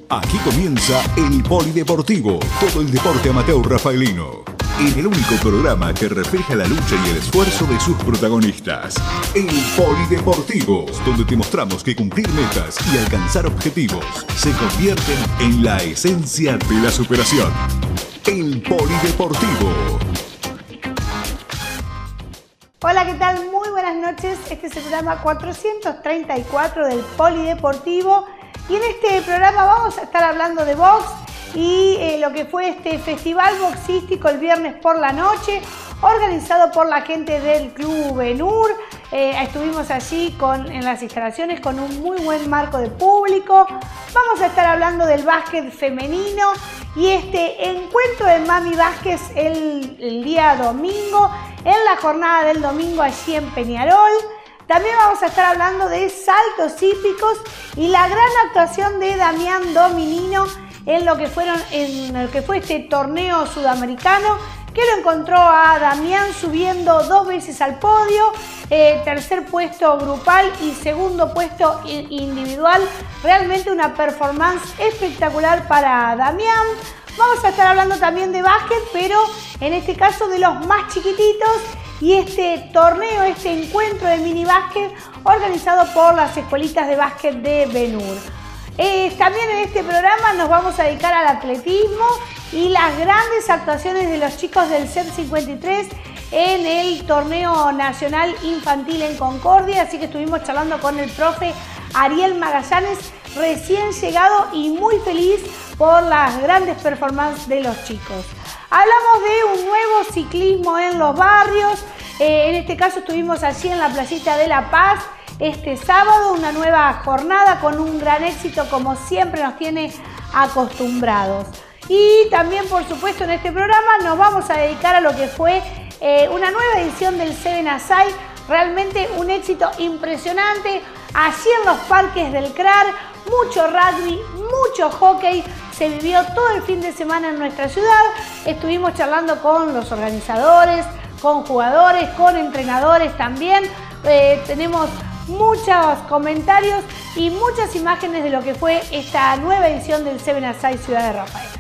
Aquí comienza el Polideportivo, todo el deporte amateur rafaelino. En el único programa que refleja la lucha y el esfuerzo de sus protagonistas. El Polideportivo, donde te mostramos que cumplir metas y alcanzar objetivos se convierten en la esencia de la superación. El Polideportivo. Hola, ¿qué tal? Muy buenas noches. Este es el programa 434 del Polideportivo. Y en este programa vamos a estar hablando de box y lo que fue este festival boxístico el viernes por la noche, organizado por la gente del Club Benur. Estuvimos allí en las instalaciones con un muy buen marco de público. Vamos a estar hablando del básquet femenino y este encuentro de Mami Vázquez el día domingo, en la jornada del domingo allí en Peñarol. También vamos a estar hablando de saltos hípicos y la gran actuación de Damián Dominino en lo que fue este torneo sudamericano, que lo encontró a Damián subiendo 2 veces al podio, tercer puesto grupal y segundo puesto individual. Realmente una performance espectacular para Damián. Vamos a estar hablando también de básquet, pero en este caso de los más chiquititos, y este torneo, este encuentro de mini básquet organizado por las escuelitas de básquet de Benur. También en este programa nos vamos a dedicar al atletismo y las grandes actuaciones de los chicos del CEP 53 en el torneo nacional infantil en Concordia. Así que estuvimos charlando con el profe Ariel Magallanes, recién llegado y muy feliz por las grandes performances de los chicos. Hablamos de un nuevo ciclismo en los barrios. En este caso estuvimos allí en la playita de La Paz este sábado, una nueva jornada con un gran éxito como siempre nos tiene acostumbrados. Y también, por supuesto, en este programa nos vamos a dedicar a lo que fue una nueva edición del Seven Aside. Realmente un éxito impresionante. Allí en los parques del CRAR, mucho rugby, mucho hockey. Se vivió todo el fin de semana en nuestra ciudad. Estuvimos charlando con los organizadores, con jugadores, con entrenadores también. Tenemos muchos comentarios y muchas imágenes de lo que fue esta nueva edición del Seven Aside Ciudad de Rafaela.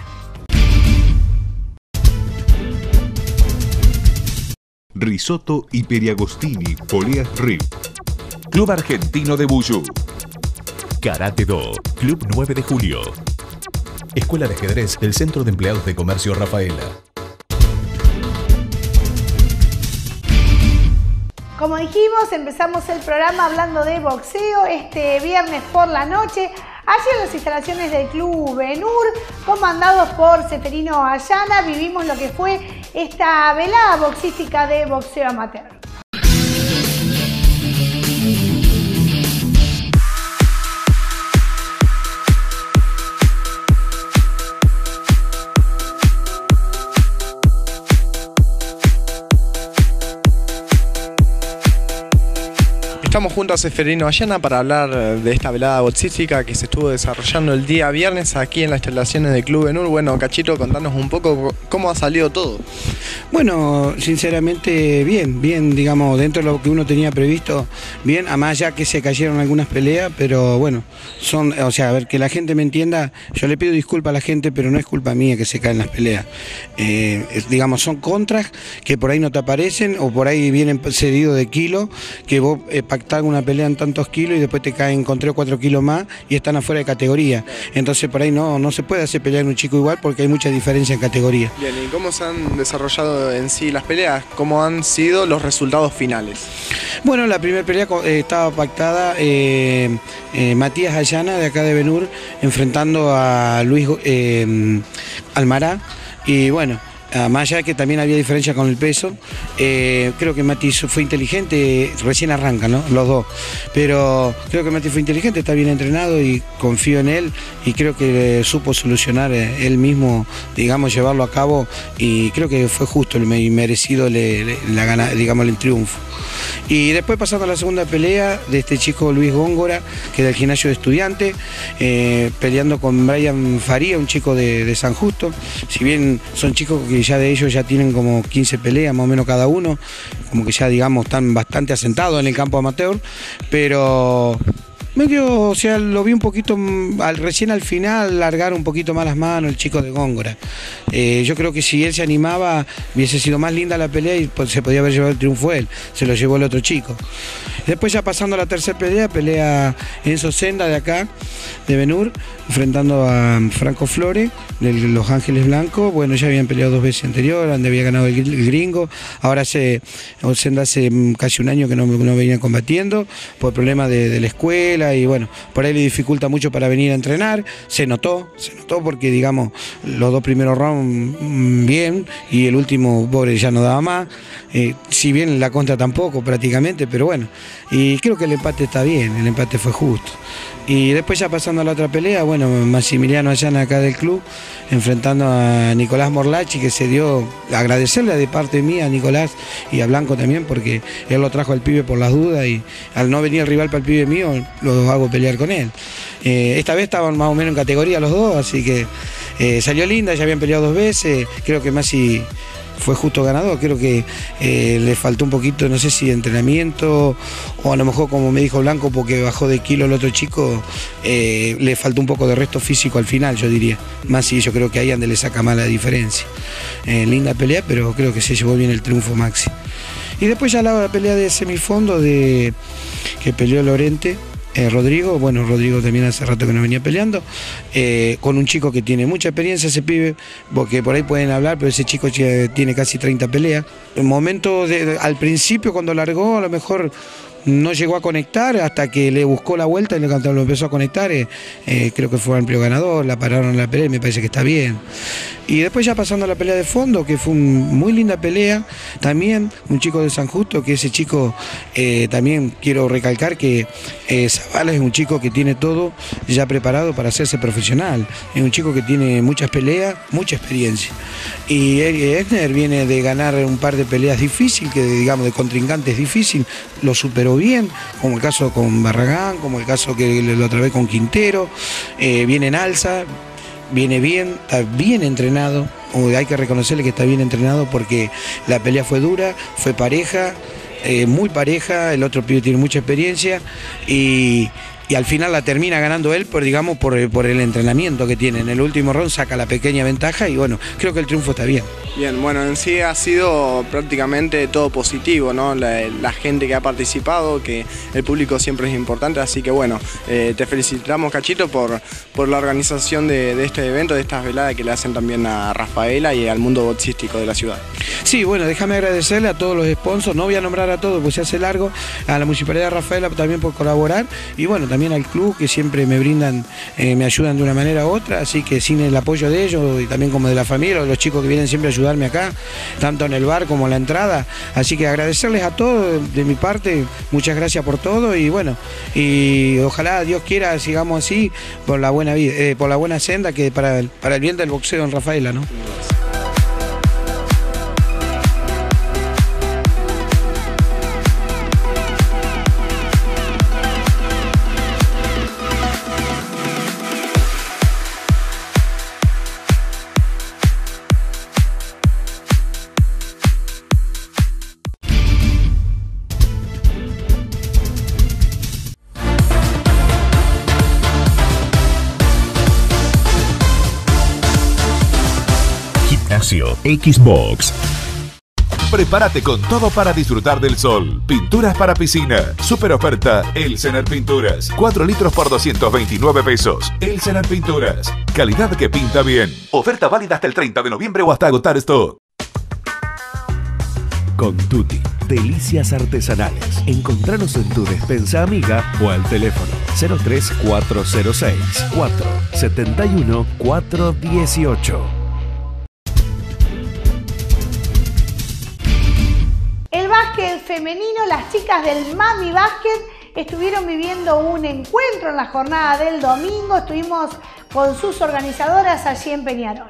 Risotto y Periagostini, Poleas RIP. Club Argentino de Buyú. Karate Do, Club 9 de Julio. Escuela de Ajedrez del Centro de Empleados de Comercio Rafaela. Como dijimos, empezamos el programa hablando de boxeo este viernes por la noche, allí en las instalaciones del Club Benur, comandados por Seferino Ayana. Vivimos lo que fue esta velada boxística de boxeo amateur. Estamos junto a Seferino Ayana para hablar de esta velada boxística que se estuvo desarrollando el día viernes aquí en las instalaciones del Club Benur. Bueno, Cachito, contanos un poco cómo ha salido todo. Bueno, sinceramente bien, digamos, dentro de lo que uno tenía previsto, bien, a más ya que se cayeron algunas peleas, pero bueno, a ver, que la gente me entienda, yo le pido disculpas a la gente, pero no es culpa mía que se caen las peleas. Digamos, son contras que por ahí no te aparecen, o por ahí vienen cedidos de kilo, que vos pactás una pelea en tantos kilos y después te caen con 3 o 4 kilos más y están afuera de categoría. Entonces por ahí no se puede hacer pelear un chico igual porque hay mucha diferencia en categoría. Bien, ¿y cómo se han desarrollado en sí las peleas? ¿Cómo han sido los resultados finales? Bueno, la primera pelea estaba pactada Matías Ayana de acá de Benur enfrentando a Luis Almará, y bueno, más allá de que también había diferencia con el peso, creo que Mati fue inteligente, recién arranca, ¿no? Los dos, pero creo que Mati fue inteligente, está bien entrenado y confío en él y creo que supo solucionar él mismo, digamos, llevarlo a cabo, y creo que fue justo y merecido la gana, digamos, el triunfo. Y después pasando a la segunda pelea de este chico Luis Góngora, que es del gimnasio de Estudiantes, peleando con Brian Faría, un chico de San Justo. Si bien son chicos que ya de ellos ya tienen como 15 peleas más o menos cada uno, como que ya digamos están bastante asentados en el campo amateur, pero Medio, o sea, lo vi un poquito, recién al final, largar un poquito más las manos el chico de Góngora. Yo creo que si él se animaba, hubiese sido más linda la pelea y se podía haber llevado el triunfo él. Se lo llevó el otro chico. Después ya pasando a la tercera pelea Enzo Senda de acá, de Benur, enfrentando a Franco Flores, de Los Ángeles Blancos. Bueno, ya habían peleado 2 veces anterior, donde había ganado el gringo. Ahora Senda hace casi un año que no venía combatiendo por problemas de la escuela y bueno, por ahí le dificulta mucho para venir a entrenar. Se notó porque digamos los 2 primeros rounds bien y el último pobre ya no daba más, si bien la contra tampoco prácticamente, pero bueno, y creo que el empate está bien, el empate fue justo. Y después ya pasando a la otra pelea, bueno, Maximiliano Ayana acá del club, enfrentando a Nicolás Morlachi, que se dio, agradecerle de parte mía a Nicolás y a Blanco también, porque él lo trajo al pibe por las dudas y al no venir el rival para el pibe mío, lo hago pelear con él. Esta vez estaban más o menos en categoría los dos, así que salió linda, ya habían peleado 2 veces, creo que Maxi fue justo ganador, creo que le faltó un poquito, no sé si de entrenamiento o a lo mejor como me dijo Blanco porque bajó de kilo el otro chico, le faltó un poco de resto físico al final, yo diría. Más si yo creo que ahí Ande le saca más la diferencia. Linda pelea, pero creo que se llevó bien el triunfo Maxi. Y después ya la pelea de semifondo que peleó Lorente. Rodrigo también hace rato que no venía peleando, con un chico que tiene mucha experiencia, ese pibe, porque por ahí pueden hablar, pero ese chico tiene casi 30 peleas. En momento al principio cuando largó a lo mejor no llegó a conectar hasta que le buscó la vuelta y lo empezó a conectar, creo que fue amplio ganador, la pararon en la pelea y me parece que está bien. Y después ya pasando a la pelea de fondo, que fue muy linda pelea, también un chico de San Justo, que ese chico también quiero recalcar que Zavala es un chico que tiene todo ya preparado para hacerse profesional, es un chico que tiene muchas peleas, mucha experiencia. Y Esner viene de ganar un par de peleas difíciles, que digamos de contrincantes difíciles, lo superó bien, como el caso con Barragán, como el caso que la otra vez con Quintero, viene en alza, viene bien, está bien entrenado, hay que reconocerle que está bien entrenado porque la pelea fue dura, fue pareja, muy pareja, el otro pibe tiene mucha experiencia y al final la termina ganando él por el entrenamiento que tiene. En el último round saca la pequeña ventaja y bueno, creo que el triunfo está bien. Bien, bueno, en sí ha sido prácticamente todo positivo, ¿no? La gente que ha participado, que el público siempre es importante, así que bueno, te felicitamos, Cachito, por la organización de este evento, de estas veladas que le hacen también a Rafaela y al mundo boxístico de la ciudad. Sí, bueno, déjame agradecerle a todos los sponsors, no voy a nombrar a todos porque se hace largo, a la Municipalidad de Rafaela también por colaborar y bueno, también al club que siempre me brindan, me ayudan de una manera u otra, así que sin el apoyo de ellos y también como de la familia o de los chicos que vienen siempre a ayudarme acá, tanto en el bar como en la entrada, así que agradecerles a todos de mi parte, muchas gracias por todo y bueno, y ojalá Dios quiera sigamos así por la buena vida, por la buena senda que para el bien del boxeo en Rafaela, ¿no? Xbox. Prepárate con todo para disfrutar del sol. Pinturas para piscina. Super oferta Elsener Pinturas. 4 litros por 229 pesos. Elsener Pinturas. Calidad que pinta bien. Oferta válida hasta el 30 de noviembre o hasta agotar stock. Con Tutti. Delicias artesanales. Encontranos en tu despensa amiga o al teléfono 03406 471 418. El básquet femenino, las chicas del Mami Básquet estuvieron viviendo un encuentro en la jornada del domingo. Estuvimos con sus organizadoras allí en Peñarol.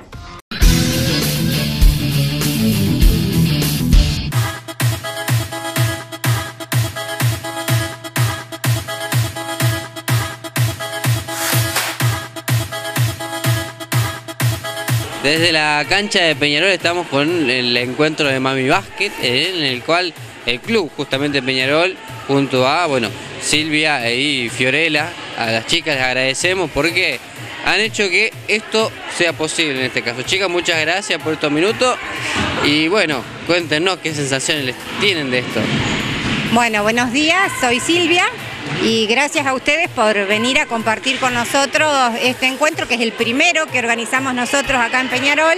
Desde la cancha de Peñarol estamos con el encuentro de Mami Básquet, en el cual el club justamente Peñarol, junto a Silvia y Fiorella, a las chicas les agradecemos porque han hecho que esto sea posible en este caso. Chicas, muchas gracias por estos minutos y bueno, cuéntenos qué sensaciones les tienen de esto. Bueno, buenos días, soy Silvia y gracias a ustedes por venir a compartir con nosotros este encuentro que es el primero que organizamos nosotros acá en Peñarol.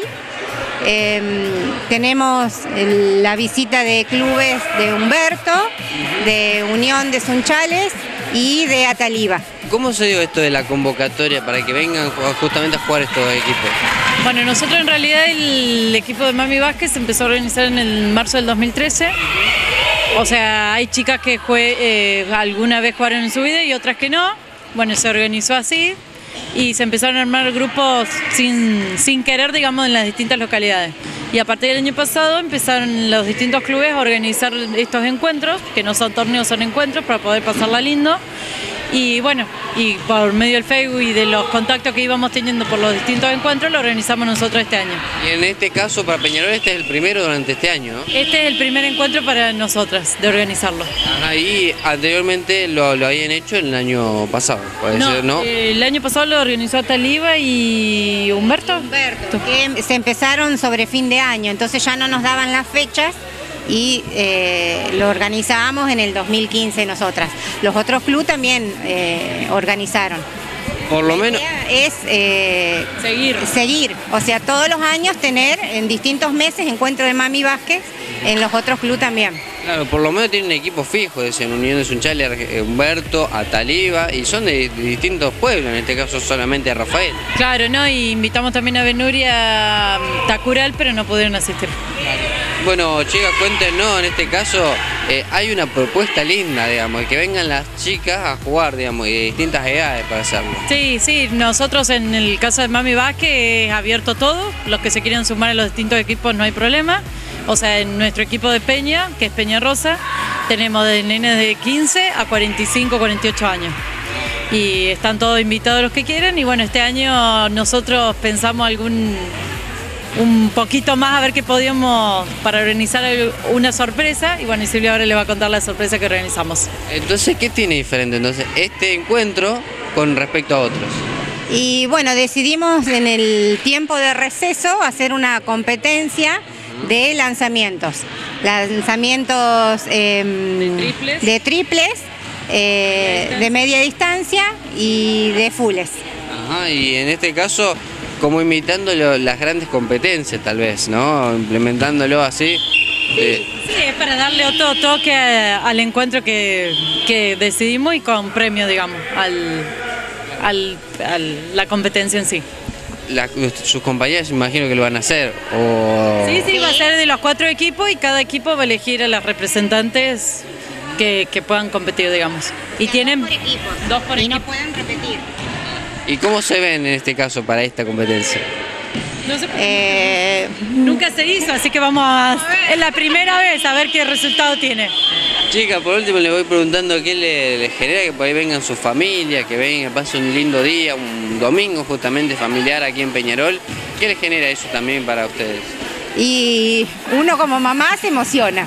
Tenemos la visita de clubes de Humberto, de Unión de Sunchales y de Ataliva. ¿Cómo se dio esto de la convocatoria para que vengan justamente a jugar estos equipos? Bueno, nosotros en realidad el equipo de Mami Vázquez se empezó a organizar en el marzo del 2013. O sea, hay chicas que alguna vez jugaron en su vida y otras que no. Bueno, se organizó así y se empezaron a armar grupos sin querer, digamos, en las distintas localidades. Y a partir del año pasado empezaron los distintos clubes a organizar estos encuentros, que no son torneos, son encuentros, para poder pasarla lindo. Y bueno, y por medio del Facebook y de los contactos que íbamos teniendo por los distintos encuentros, lo organizamos nosotros este año. Y en este caso, para Peñarol, este es el primero durante este año, ¿no? Este es el primer encuentro para nosotras, de organizarlo. Ajá, y anteriormente lo habían hecho el año pasado, puede ser, ¿no? El año pasado lo organizó Ataliva y Humberto. Que se empezaron sobre fin de año, entonces ya no nos daban las fechas y lo organizábamos en el 2015 nosotras. Los otros clubes también organizaron. Por lo menos es seguir, o sea, todos los años tener en distintos meses encuentro de Mami Vázquez en los otros clubes también. Claro, por lo menos tienen un equipo fijo, en Unión de Sunchales, Humberto, Ataliva, y son de distintos pueblos, en este caso solamente a Rafael. Claro, ¿no? Y invitamos también a Benur y a Tacural, pero no pudieron asistir. Bueno, chicas, cuéntenos, en este caso hay una propuesta linda, digamos, que vengan las chicas a jugar, digamos, y de distintas edades para hacerlo. Sí, nosotros en el caso de Mami Vázquez es abierto todo, los que se quieren sumar a los distintos equipos no hay problema. O sea, en nuestro equipo de Peña, que es Peña Rosa, tenemos de nenes de 15 a 45, 48 años. Y están todos invitados los que quieran y bueno, este año nosotros pensamos un poquito más a ver qué podíamos para organizar una sorpresa y bueno, y Silvia ahora le va a contar la sorpresa que organizamos. Entonces, ¿qué tiene diferente entonces este encuentro con respecto a otros? Y bueno, decidimos en el tiempo de receso hacer una competencia de lanzamientos. Lanzamientos de triples, de media distancia y de fulles. Ajá, y en este caso, como imitando las grandes competencias tal vez, ¿no? Implementándolo así. Sí, es para darle otro toque al encuentro que decidimos y con premio, digamos, a la competencia en sí. Sus compañeras imagino que lo van a hacer. O... Sí, va a ser de los 4 equipos y cada equipo va a elegir a las representantes que puedan competir, digamos. Y tienen 2 por equipo. No pueden repetir. ¿Y cómo se ven en este caso para esta competencia? No sé, nunca se hizo, así que es la primera vez a ver qué resultado tiene. Chica, por último le voy preguntando qué le genera que por ahí vengan sus familias, que vengan, pasen un lindo día, un domingo justamente familiar aquí en Peñarol. ¿Qué le genera eso también para ustedes? Y uno como mamá se emociona.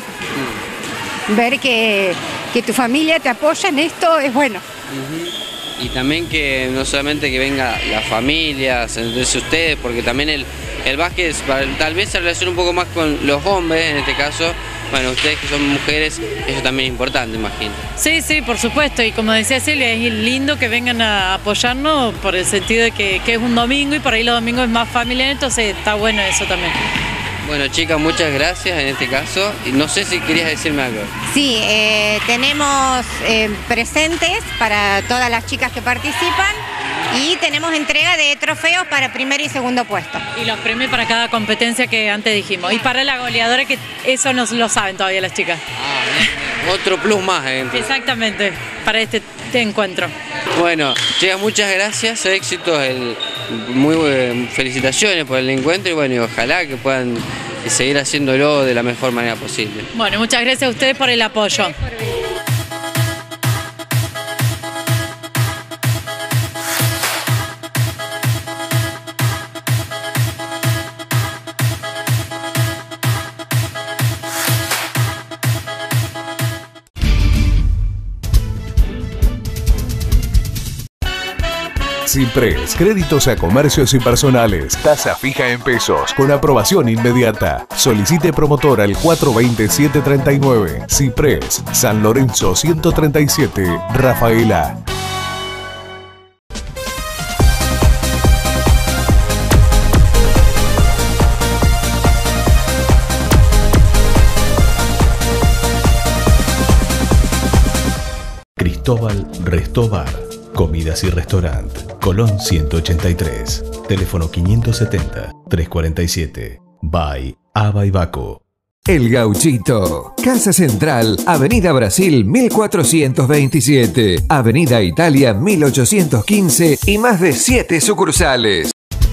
Ver que tu familia te apoya en esto es bueno. Y también que no solamente que venga la familia, entre ustedes, porque también el básquet tal vez se relaciona un poco más con los hombres en este caso. Bueno, ustedes que son mujeres, eso también es importante, imagino. Sí, por supuesto, y como decía Silvia, es lindo que vengan a apoyarnos por el sentido de que es un domingo y por ahí los domingos es más familiar, entonces está bueno eso también. Bueno, chicas, muchas gracias en este caso. Y no sé si querías decirme algo. Sí, tenemos presentes para todas las chicas que participan y tenemos entrega de trofeos para primer y segundo puesto. Y los premios para cada competencia que antes dijimos. Y para la goleadora, que eso no lo saben todavía las chicas. Otro plus más. Exactamente, para este encuentro. Bueno, chicas, muchas gracias, éxitos, muy felicitaciones por el encuentro y bueno, y ojalá que puedan seguir haciéndolo de la mejor manera posible. Bueno, muchas gracias a ustedes por el apoyo. Cipres, créditos a comercios y personales, tasa fija en pesos, con aprobación inmediata. Solicite promotor al 420-739. Cipres, San Lorenzo 137, Rafaela. Cristóbal Restobar, comidas y restaurante, Colón 183, teléfono 570-347, by Aba y Baco. El Gauchito, Casa Central, Avenida Brasil 1427, Avenida Italia 1815 y más de 7 sucursales.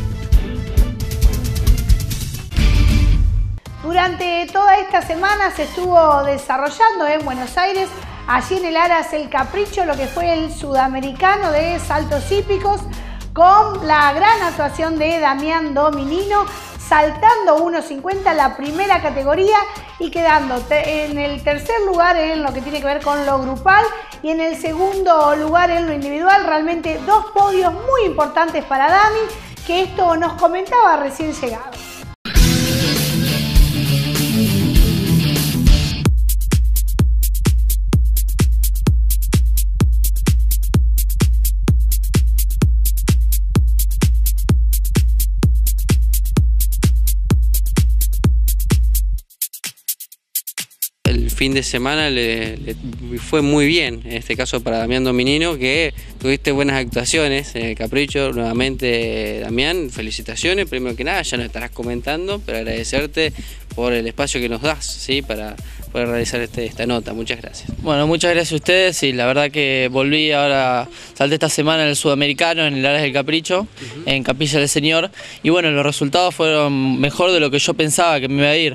Durante toda esta semana se estuvo desarrollando en Buenos Aires, allí en el Aras El Capricho, lo que fue el Sudamericano de Saltos Hípicos, con la gran actuación de Damián Dominino, saltando 1.50 la primera categoría y quedando en el tercer lugar en lo que tiene que ver con lo grupal y en el segundo lugar en lo individual. Realmente dos podios muy importantes para Dami, que esto nos comentaba recién llegado. El fin de semana le fue muy bien, en este caso para Damián Dominino, que tuviste buenas actuaciones en el Capricho. Nuevamente, Damián, felicitaciones, primero que nada, ya nos estarás comentando, pero agradecerte por el espacio que nos das, ¿sí? Para poder realizar esta nota. Muchas gracias. Bueno, muchas gracias a ustedes, y la verdad que volví ahora, salté esta semana en el Sudamericano, en el Aras del Capricho, en Capilla del Señor, y bueno, los resultados fueron mejor de lo que yo pensaba que me iba a ir.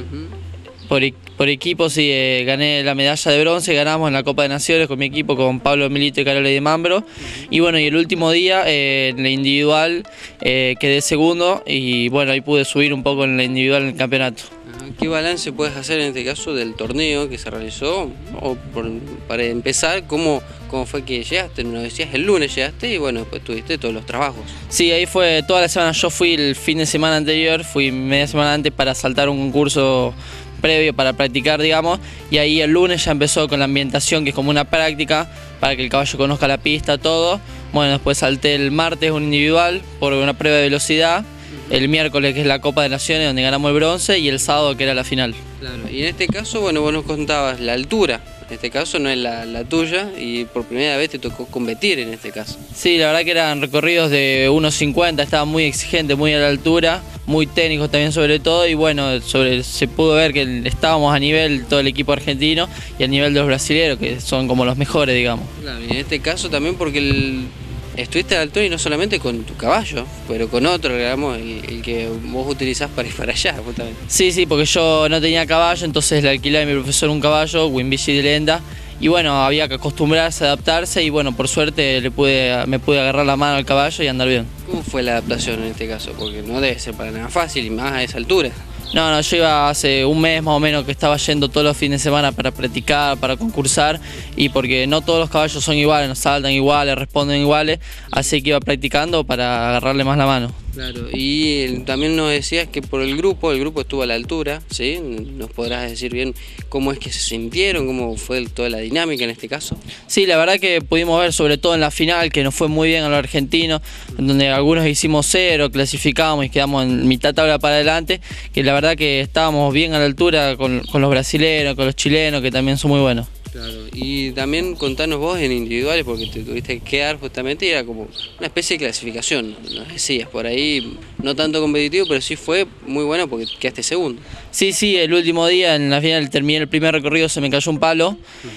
Por equipo sí, gané la medalla de bronce, ganamos en la Copa de Naciones con mi equipo, con Pablo Milito y Carola de Mambro. Y bueno, y el último día en la individual quedé segundo, y bueno, ahí pude subir un poco en la individual en el campeonato. ¿Qué balance puedes hacer en este caso del torneo que se realizó? O para empezar, ¿cómo fue que llegaste? Nos decías el lunes llegaste y bueno, después tuviste todos los trabajos. Sí, ahí fue toda la semana. Yo fui el fin de semana anterior, fui media semana antes para saltar un concurso previo para practicar, digamos, y ahí el lunes ya empezó con la ambientación, que es como una práctica para que el caballo conozca la pista, todo. Bueno, después salté el martes un individual por una prueba de velocidad, el miércoles que es la Copa de Naciones donde ganamos el bronce, y el sábado que era la final. Claro, y en este caso, bueno, vos nos contabas la altura. En este caso no es la tuya, y por primera vez te tocó competir en este caso. Sí, la verdad que eran recorridos de 1.50, estaba muy exigente, muy a la altura, muy técnicos también sobre todo, y bueno, se pudo ver que estábamos a nivel todo el equipo argentino y a nivel de los brasileños, que son como los mejores, digamos. Claro, y en este caso también porque estuviste a la altura y no solamente con tu caballo, pero con otro, digamos, el que vos utilizás para ir para allá, justamente. Sí, porque yo no tenía caballo, entonces le alquilé a mi profesor un caballo, Wimbici de Lenda, y bueno, había que acostumbrarse, adaptarse, y bueno, por suerte me pude agarrar la mano al caballo y andar bien. ¿Cómo fue la adaptación en este caso? Porque no debe ser para nada fácil, y más a esa altura. No, yo iba hace un mes más o menos que estaba yendo todos los fines de semana para practicar, para concursar, y porque no todos los caballos son iguales, no saltan iguales, responden iguales, así que iba practicando para agarrarle más la mano. Claro, y también nos decías que por el grupo estuvo a la altura, ¿sí? ¿Nos podrás decir bien cómo es que se sintieron, cómo fue toda la dinámica en este caso? Sí, la verdad que pudimos ver sobre todo en la final que nos fue muy bien a los argentinos, en donde algunos hicimos 0, clasificamos y quedamos en mitad tabla para adelante, que la verdad que estábamos bien a la altura con los brasileños, con los chilenos, que también son muy buenos. Claro, y también contanos vos en individuales, porque te tuviste que quedar justamente, y era como una especie de clasificación, nos decías, por ahí no tanto competitivo, pero sí fue muy bueno porque quedaste segundo. Sí, el último día en la final terminé el primer recorrido, se me cayó un palo,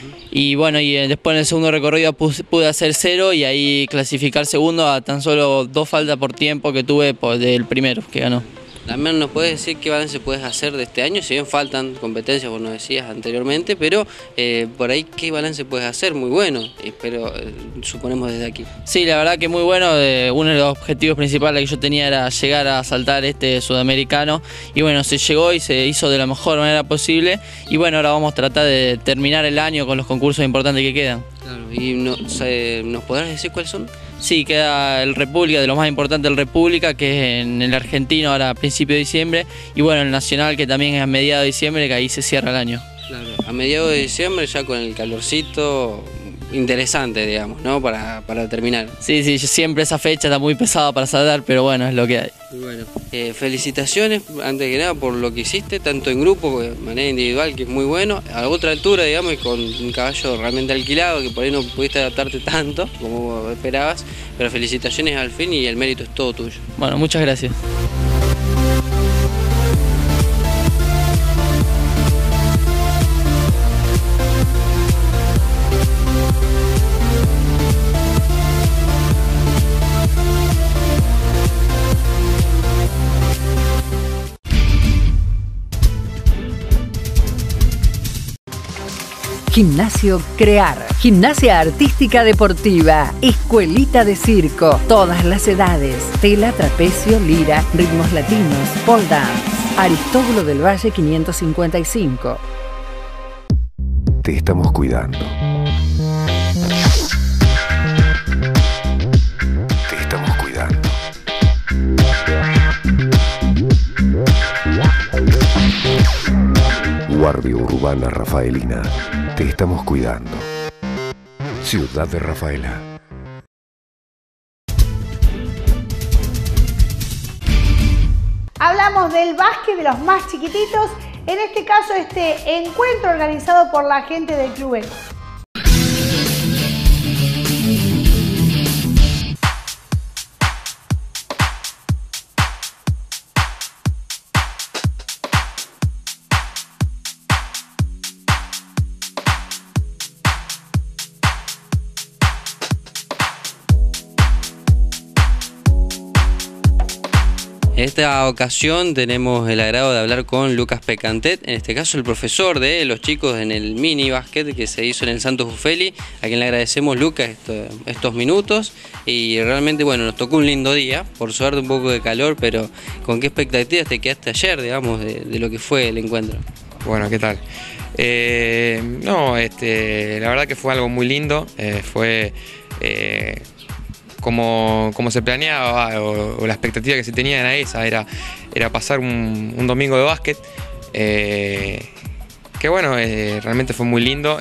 y bueno, y después en el segundo recorrido pude hacer 0 y ahí clasificar segundo a tan solo 2 faltas por tiempo que tuve del primero que ganó. También nos puedes decir qué balance puedes hacer de este año, si bien faltan competencias, vos nos decías anteriormente, pero por ahí qué balance puedes hacer, muy bueno, pero suponemos desde aquí. Sí, la verdad que muy bueno, uno de los objetivos principales que yo tenía era llegar a saltar este sudamericano, y bueno, se llegó y se hizo de la mejor manera posible, y bueno, ahora vamos a tratar de terminar el año con los concursos importantes que quedan. Claro, y ¿nos podrás decir cuáles son? Sí, queda el República, de lo más importante el República, que es en el argentino ahora a principio de diciembre, y bueno, el Nacional, que también es a mediados de diciembre, que ahí se cierra el año. Claro, a mediados de diciembre ya con el calorcito interesante, digamos, ¿no? Para terminar. Sí, siempre esa fecha está muy pesada para saldar, pero bueno, es lo que hay. Bueno, felicitaciones antes que nada por lo que hiciste, tanto en grupo, de manera individual, que es muy bueno, a otra altura, digamos, y con un caballo realmente alquilado, que por ahí no pudiste adaptarte tanto como esperabas, pero felicitaciones al fin y el mérito es todo tuyo. Bueno, muchas gracias. Gimnasio Crear, gimnasia artística deportiva, escuelita de circo, todas las edades, tela, trapecio, lira, ritmos latinos, pole dance. Aristóbulo del Valle 555. Te estamos cuidando. Te estamos cuidando. Guardia Urbana Rafaelina. Te estamos cuidando. Ciudad de Rafaela. Hablamos del básquet de los más chiquititos, en este caso este encuentro organizado por la gente del Club Eco. En esta ocasión tenemos el agrado de hablar con Lucas Pecantet, en este caso el profesor de los chicos en el mini básquet que se hizo en el Santos Buffelli, a quien le agradecemos, Lucas, estos minutos, y realmente bueno, nos tocó un lindo día, por suerte un poco de calor, pero ¿con qué expectativas te quedaste ayer, digamos, de lo que fue el encuentro? Bueno, ¿qué tal? La verdad que fue algo muy lindo, fue como se planeaba o la expectativa que se tenía era esa, era pasar un domingo de básquet, que bueno, realmente fue muy lindo,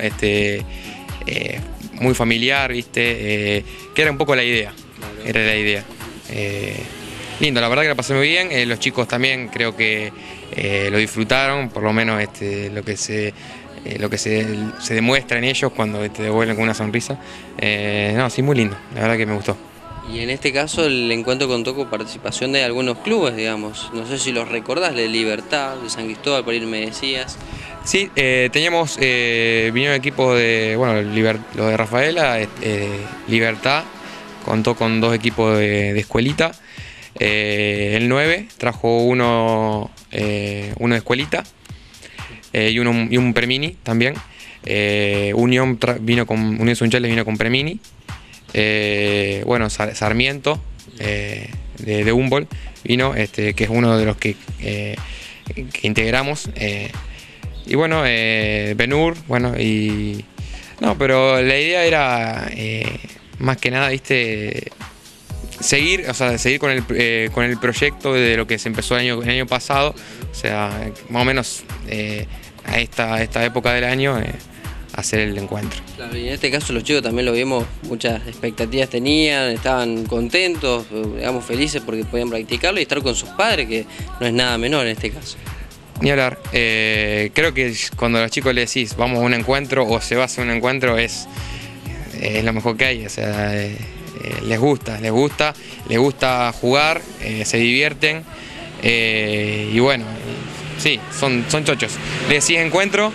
muy familiar, ¿viste? Que era un poco la idea, era la idea. Lindo, la verdad que la pasé muy bien, los chicos también creo que lo disfrutaron, por lo menos lo que se demuestra en ellos cuando te devuelven con una sonrisa. No, sí, muy lindo, la verdad que me gustó. Y en este caso el encuentro contó con participación de algunos clubes, digamos, no sé si los recordás, de Libertad, de San Cristóbal, por ahí me decías. Sí, teníamos, vinieron equipos de, bueno, lo de Rafaela, Libertad, contó con 2 equipos de escuelita, el 9 trajo uno de escuelita y un premini también, Unión Sunchales vino con premini. Bueno, Sarmiento de Humboldt vino, que es uno de los que integramos, y bueno, Benur, bueno, y no, pero la idea era más que nada, viste, seguir con el proyecto de lo que se empezó el año pasado, o sea, más o menos a esta época del año, hacer el encuentro. Claro, y en este caso los chicos también lo vimos, muchas expectativas tenían, estaban contentos, digamos felices porque podían practicarlo y estar con sus padres, que no es nada menor en este caso. Ni hablar, creo que cuando a los chicos les decís vamos a un encuentro o se va a hacer un encuentro es lo mejor que hay, o sea, les gusta jugar, se divierten, y bueno, sí, son chochos. Les decís encuentro,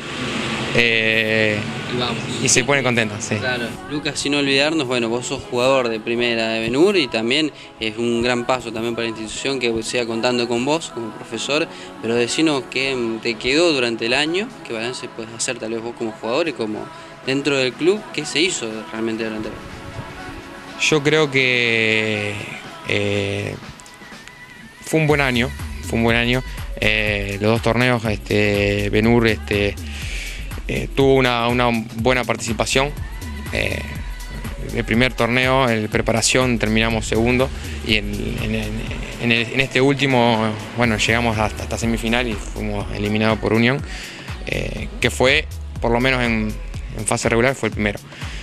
y se ponen contentos, sí. Claro, Lucas, sin olvidarnos, bueno, vos sos jugador de primera de Benur y también es un gran paso también para la institución que siga contando con vos como profesor, pero decinos qué te quedó durante el año, qué balance puedes hacer tal vez vos como jugador y como dentro del club, qué se hizo realmente durante el año. Yo creo que fue un buen año, los 2 torneos, Benur tuvo una buena participación, el primer torneo, en preparación, terminamos segundo y en este último, bueno, llegamos hasta semifinal y fuimos eliminados por Unión, que fue, por lo menos en fase regular, fue el primero.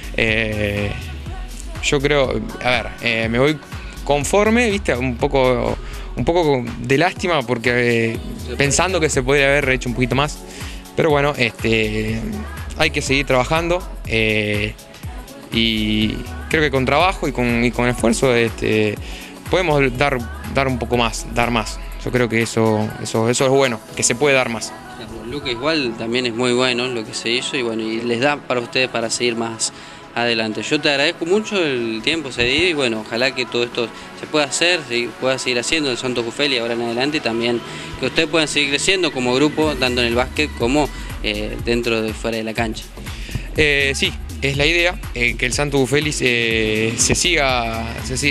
Yo creo, a ver, me voy conforme, ¿viste? Un poco de lástima porque pensando que se podría haber hecho un poquito más, pero bueno, hay que seguir trabajando y creo que con trabajo y con esfuerzo podemos dar un poco más, dar más. Yo creo que eso es bueno, que se puede dar más. Lucas, igual también es muy bueno lo que se hizo y bueno, y les da para ustedes para seguir más adelante. Yo te agradezco mucho el tiempo cedido y bueno, ojalá que todo esto se pueda hacer, se pueda seguir haciendo el Santo Cufeli ahora en adelante y también que ustedes puedan seguir creciendo como grupo, tanto en el básquet como dentro de fuera de la cancha. Sí, es la idea, que el Santo Cufeli sea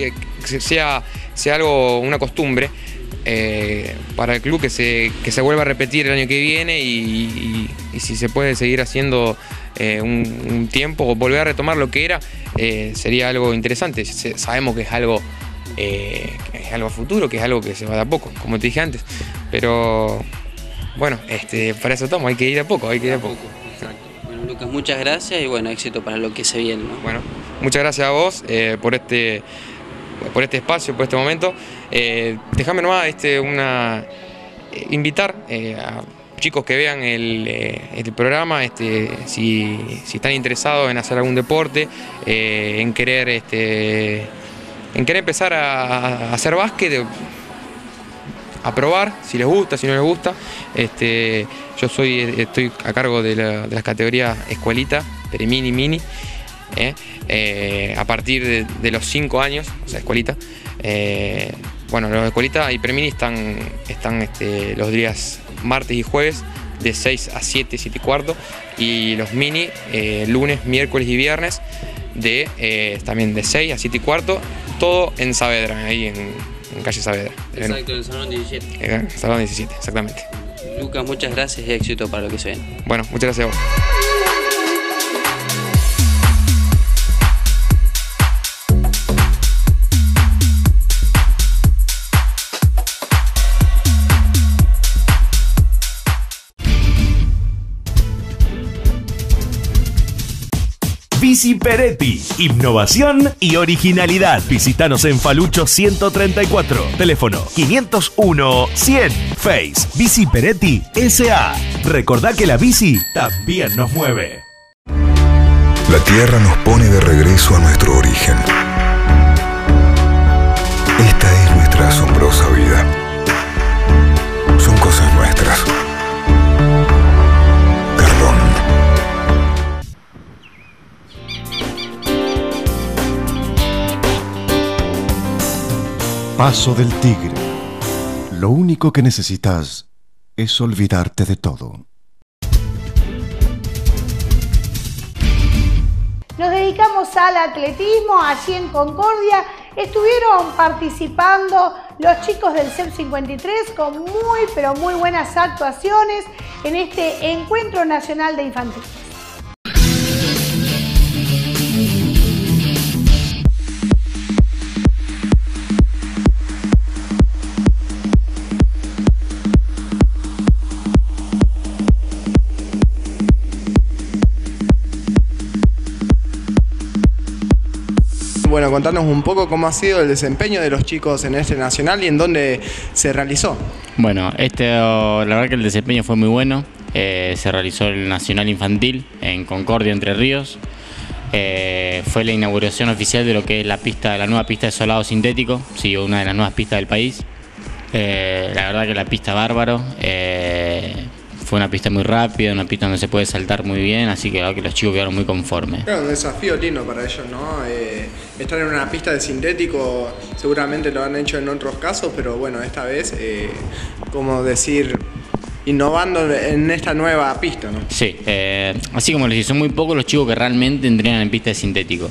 algo, una costumbre para el club, que se vuelva a repetir el año que viene y si se puede seguir haciendo un tiempo o volver a retomar lo que era, sería algo interesante. Sabemos que es algo a futuro, que es algo que se va de a poco, como te dije antes, pero bueno, para eso estamos, hay que ir de a poco, Exacto. Bueno, Lucas, muchas gracias y bueno, éxito para lo que se viene, ¿no? Bueno, muchas gracias a vos por este espacio, por este momento. Déjame nomás invitar a chicos que vean el programa, si están interesados en hacer algún deporte, en querer empezar a hacer básquet, a probar, si les gusta, si no les gusta. Yo estoy a cargo de las categorías escuelita, pre-mini, mini, a partir de los 5 años, o sea, escuelita. Bueno, los escuelitas y pre-mini están los días martes y jueves de 6 a 7, 7 y cuarto, y los mini lunes, miércoles y viernes también de 6 a 7 y cuarto, todo en Saavedra, ahí en calle Saavedra. Exacto, en el Salón 17. En el Salón 17, exactamente. Lucas, muchas gracias y éxito para lo que se viene. Bueno, muchas gracias a vos. Bici Peretti, innovación y originalidad. Visítanos en Falucho 134, teléfono 501-100, Face Bici Peretti S.A. Recordá que la bici también nos mueve. La tierra nos pone de regreso a nuestro origen. Esta es nuestra asombrosa vida. Son cosas nuestras. Paso del Tigre. Lo único que necesitas es olvidarte de todo. Nos dedicamos al atletismo. Allí en Concordia estuvieron participando los chicos del CEP 53 con muy buenas actuaciones en este Encuentro Nacional de Infantiles. Bueno, contanos un poco cómo ha sido el desempeño de los chicos en este nacional y en dónde se realizó. Bueno, la verdad que el desempeño fue muy bueno. Se realizó el nacional infantil en Concordia, Entre Ríos. Fue la inauguración oficial de lo que es la nueva pista de solado sintético, sí, una de las nuevas pistas del país. La verdad que la pista bárbaro. Fue una pista muy rápida, una pista donde se puede saltar muy bien, así que los chicos quedaron muy conformes. Claro, un desafío lindo para ellos, ¿no? Estar en una pista de sintético, seguramente lo han hecho en otros casos, pero bueno, esta vez, como decir, innovando en esta nueva pista, ¿no? Sí, así como les dije, son muy pocos los chicos que realmente entrenan en pista de sintético.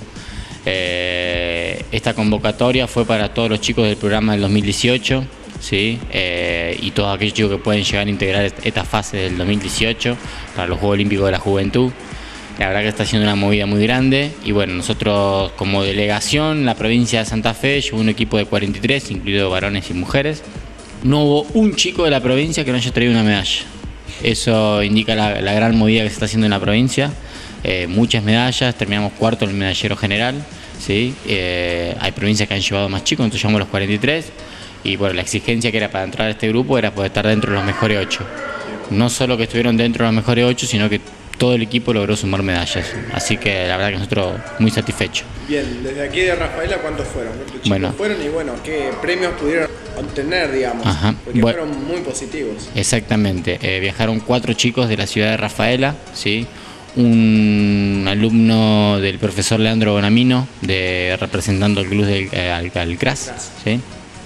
Esta convocatoria fue para todos los chicos del programa del 2018. ¿Sí? Y todos aquellos chicos que pueden llegar a integrar esta fase del 2018 para los Juegos Olímpicos de la Juventud. La verdad que está haciendo una movida muy grande y bueno, nosotros como delegación, la provincia de Santa Fe, llevó un equipo de 43, incluido varones y mujeres. No hubo un chico de la provincia que no haya traído una medalla. Eso indica la gran movida que se está haciendo en la provincia. Muchas medallas, terminamos cuarto en el medallero general, ¿sí? Hay provincias que han llevado más chicos, nosotros llevamos los 43 y bueno, la exigencia que era para entrar a este grupo era poder estar dentro de los mejores 8. No solo que estuvieron dentro de los mejores 8, sino que todo el equipo logró sumar medallas, así que la verdad que nosotros muy satisfechos. Bien, desde aquí de Rafaela, ¿cuántos fueron? ¿Cuántos chicos bueno, fueron y bueno, qué premios pudieron obtener, digamos? Ajá, porque bueno, fueron muy positivos. Exactamente, viajaron 4 chicos de la ciudad de Rafaela, ¿sí? Un alumno del profesor Leandro Bonamino, representando el club del CRAS, ¿sí?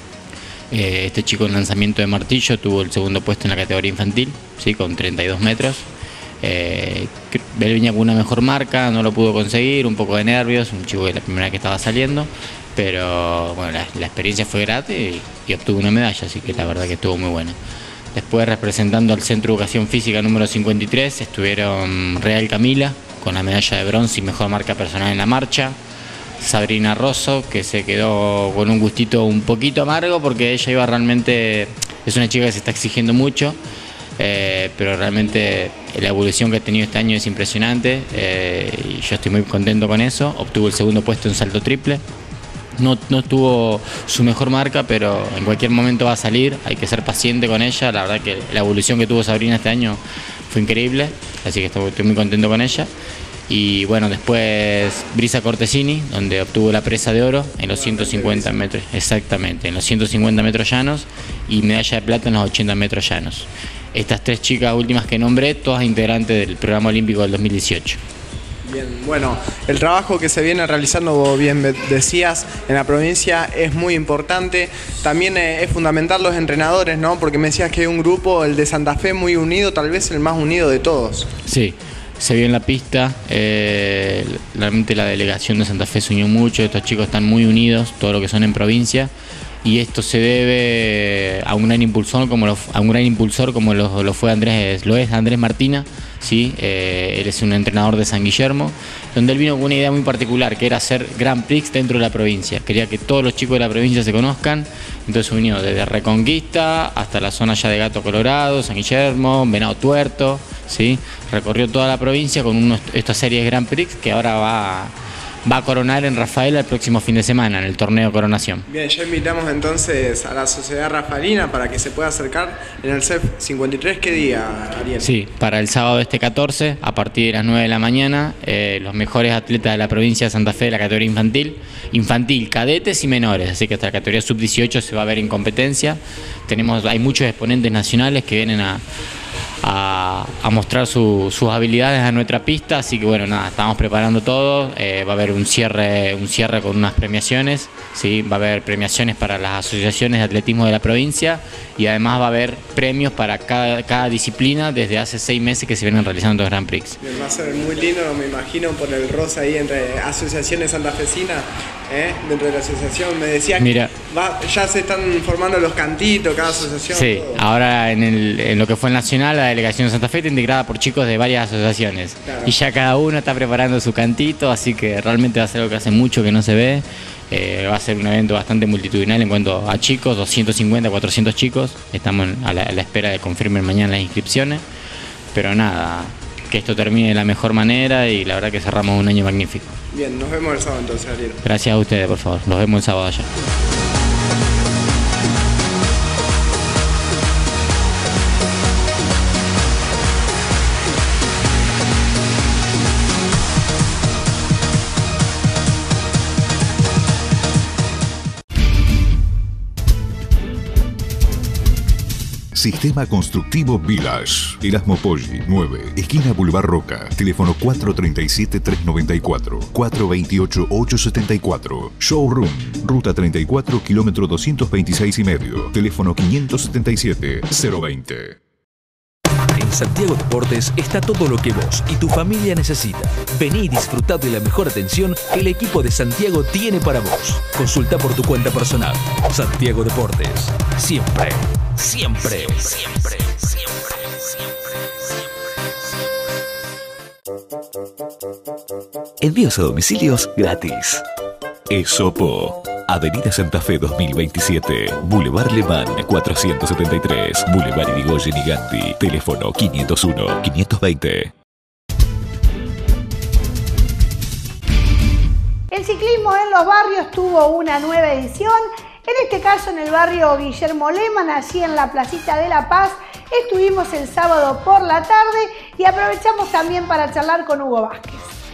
Este chico en lanzamiento de martillo tuvo el segundo puesto en la categoría infantil, ¿sí? Con 32 metros. Él venía con una mejor marca, no lo pudo conseguir, un poco de nervios, un chico que la primera vez que estaba saliendo, pero bueno, la experiencia fue grata y obtuvo una medalla, así que la verdad que estuvo muy buena. Después, representando al Centro de Educación Física número 53, estuvieron Real Camila con la medalla de bronce y mejor marca personal en la marcha, Sabrina Rosso, que se quedó con un gustito un poquito amargo porque ella iba realmente, es una chica que se está exigiendo mucho, pero realmente la evolución que ha tenido este año es impresionante y yo estoy muy contento con eso. Obtuvo el segundo puesto en salto triple. No tuvo su mejor marca, pero en cualquier momento va a salir, hay que ser paciente con ella. La verdad que la evolución que tuvo Sabrina este año fue increíble, así que estoy muy contento con ella. Y bueno, después Brisa Cortesini, donde obtuvo la presa de oro en los 150 metros, exactamente, en los 150 metros llanos y medalla de plata en los 80 metros llanos. Estas 3 chicas últimas que nombré, todas integrantes del programa olímpico del 2018. Bien, bueno, el trabajo que se viene realizando, vos bien decías, en la provincia es muy importante. También es fundamental los entrenadores, ¿no? Porque me decías que hay un grupo, el de Santa Fe, muy unido, tal vez el más unido de todos. Sí, se vio en la pista, realmente la delegación de Santa Fe se unió mucho, estos chicos están muy unidos, todo lo que son en provincia. Y esto se debe a un gran impulsor como lo fue Andrés Martina, ¿sí? Él es un entrenador de San Guillermo, donde él vino con una idea muy particular, que era hacer Grand Prix dentro de la provincia. Quería que todos los chicos de la provincia se conozcan, entonces unió desde Reconquista hasta la zona ya de Gato Colorado, San Guillermo, Venado Tuerto, ¿sí? Recorrió toda la provincia con estas series Grand Prix que ahora va a coronar en Rafaela el próximo fin de semana en el torneo Coronación. Bien, ya invitamos entonces a la sociedad rafaelina para que se pueda acercar en el CEF 53. ¿Qué día, Ariel? Sí, para el sábado 14, a partir de las 9 de la mañana, los mejores atletas de la provincia de Santa Fe de la categoría infantil, cadetes y menores, así que hasta la categoría sub-18 se va a ver en competencia. Hay muchos exponentes nacionales que vienen a mostrar sus habilidades a nuestra pista, así que bueno, nada, estamos preparando todo. Va a haber un cierre con unas premiaciones, ¿sí? Va a haber premiaciones para las asociaciones de atletismo de la provincia y además va a haber premios para cada disciplina desde hace 6 meses que se vienen realizando los Grand Prix. Bien, va a ser muy lindo, me imagino, por el roce ahí entre asociaciones santafesinas, dentro de la asociación. Me decía que ya se están formando los cantitos, cada asociación. Sí, todo. ahora en lo que fue el nacional, la delegación de Santa Fe está integrada por chicos de varias asociaciones. Claro. Y ya cada uno está preparando su cantito, así que realmente va a ser algo que hace mucho que no se ve. Va a ser un evento bastante multitudinal en cuanto a chicos, 250, 400 chicos. Estamos a la espera de confirmen mañana las inscripciones. Pero nada, que esto termine de la mejor manera y la verdad que cerramos un año magnífico. Bien, nos vemos el sábado entonces, Ariel. Gracias a ustedes, por favor. Nos vemos el sábado allá. Sistema Constructivo Village, Erasmo Poggi, 9, esquina Boulevard Roca, teléfono 437-394, 428-874, Showroom, Ruta 34, kilómetro 226 y medio, teléfono 577-020. En Santiago Deportes está todo lo que vos y tu familia necesita. Vení y disfrutá de la mejor atención que el equipo de Santiago tiene para vos. Consulta por tu cuenta personal. Santiago Deportes. Siempre, siempre, siempre, siempre, siempre, siempre, siempre. Envíos a domicilios gratis. Esopo. Avenida Santa Fe 2027, Boulevard Le Mans 473, Boulevard Irigoyen y Gandhi, teléfono 501-520. El ciclismo en los barrios tuvo una nueva edición, en este caso en el barrio Guillermo Lehmann, allí en la Placita de La Paz. Estuvimos el sábado por la tarde y aprovechamos también para charlar con Hugo Vázquez.